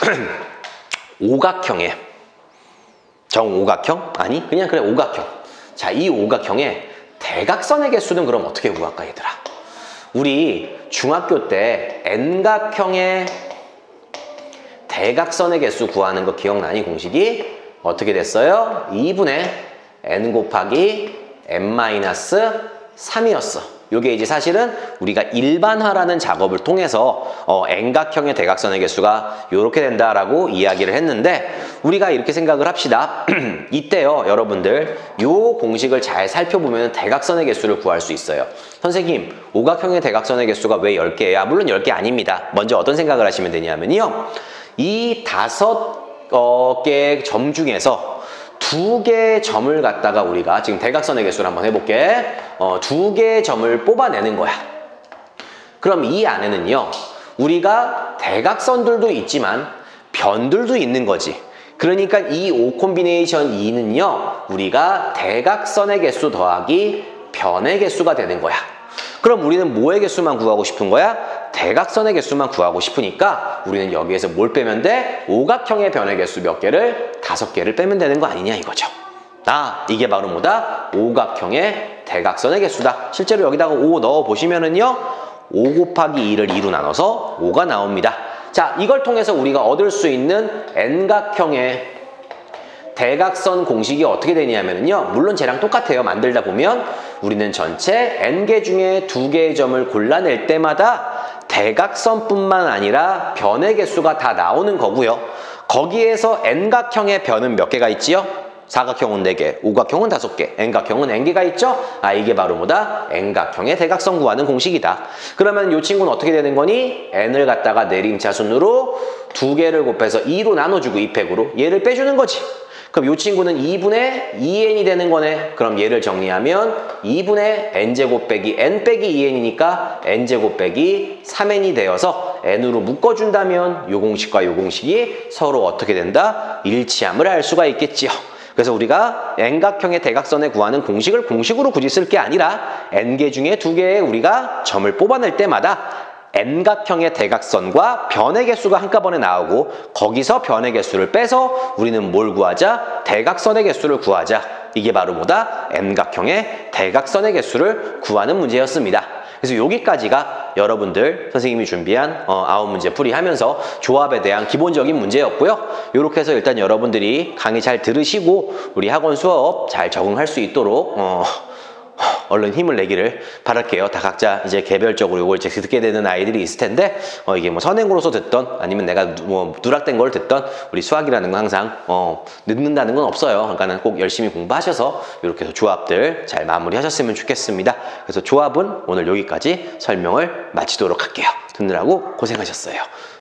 오각형에, 정오각형? 아니, 그냥 그래, 오각형. 자, 이 오각형에 대각선의 개수는 그럼 어떻게 구할까, 얘들아? 우리 중학교 때 N각형의 대각선의 개수 구하는 거 기억나니? 공식이 어떻게 됐어요? 이분의 N 곱하기 N 마이너스 삼이었어. 요게 이제 사실은 우리가 일반화라는 작업을 통해서 어, N각형의 대각선의 개수가 요렇게 된다라고 이야기를 했는데, 우리가 이렇게 생각을 합시다. 이때요, 여러분들 요 공식을 잘 살펴보면 대각선의 개수를 구할 수 있어요. 선생님, 오각형의 대각선의 개수가 왜 열 개야? 물론 열 개 아닙니다. 먼저 어떤 생각을 하시면 되냐면요, 이 다섯 어, 개의 점 중에서 두 개의 점을 갖다가 우리가 지금 대각선의 개수를 한번 해볼게. 어, 두 개의 점을 뽑아내는 거야. 그럼 이 안에는요, 우리가 대각선들도 있지만 변들도 있는 거지. 그러니까 이 오 콤비네이션 이는요, 우리가 대각선의 개수 더하기 변의 개수가 되는 거야. 그럼 우리는 뭐의 개수만 구하고 싶은 거야? 대각선의 개수만 구하고 싶으니까 우리는 여기에서 뭘 빼면 돼? 오각형의 변의 개수 몇 개를? 다섯 개를 빼면 되는 거 아니냐 이거죠. 아, 이게 바로 뭐다? 오각형의 대각선의 개수다. 실제로 여기다가 오 넣어 보시면은요, 오 곱하기 이를 이로 나눠서 오가 나옵니다. 자, 이걸 통해서 우리가 얻을 수 있는 N각형의 대각선 공식이 어떻게 되냐면요, 물론 쟤랑 똑같아요. 만들다 보면 우리는 전체 N개 중에 두 개의 점을 골라낼 때마다 대각선뿐만 아니라 변의 개수가 다 나오는 거고요. 거기에서 N각형의 변은 몇 개가 있지요? 사각형은 네 개, 오각형은 다섯 개, N각형은 N개가 있죠? 아, 이게 바로 뭐다? N각형의 대각선 구하는 공식이다. 그러면 이 친구는 어떻게 되는 거니? N을 갖다가 내림차순으로 두 개를 곱해서 이로 나눠주고 이 팩으로 얘를 빼주는 거지. 그럼 이 친구는 이분의 이 엔이 되는 거네. 그럼 얘를 정리하면 이분의 N제곱 빼기 N 빼기 이 엔이니까 N제곱 빼기 삼 엔이 되어서 N으로 묶어준다면 요 공식과 요 공식이 서로 어떻게 된다? 일치함을 알 수가 있겠지요. 그래서 우리가 N각형의 대각선에 구하는 공식을 공식으로 굳이 쓸 게 아니라 N개 중에 두 개의 우리가 점을 뽑아낼 때마다 N각형의 대각선과 변의 개수가 한꺼번에 나오고 거기서 변의 개수를 빼서 우리는 뭘 구하자? 대각선의 개수를 구하자. 이게 바로 뭐다? N각형의 대각선의 개수를 구하는 문제였습니다. 그래서 여기까지가 여러분들 선생님이 준비한 어, 아홉 문제 풀이하면서 조합에 대한 기본적인 문제였고요. 이렇게 해서 일단 여러분들이 강의 잘 들으시고 우리 학원 수업 잘 적응할 수 있도록 어, 얼른 힘을 내기를 바랄게요. 다 각자 이제 개별적으로 이걸 이제 듣게 되는 아이들이 있을 텐데 어, 이게 뭐 선행으로서 듣던 아니면 내가 뭐 누락된 걸 듣던 우리 수학이라는 건 항상 어, 늦는다는 건 없어요. 그러니까는 꼭 열심히 공부하셔서 이렇게 해서 조합들 잘 마무리하셨으면 좋겠습니다. 그래서 조합은 오늘 여기까지 설명을 마치도록 할게요. 듣느라고 고생하셨어요.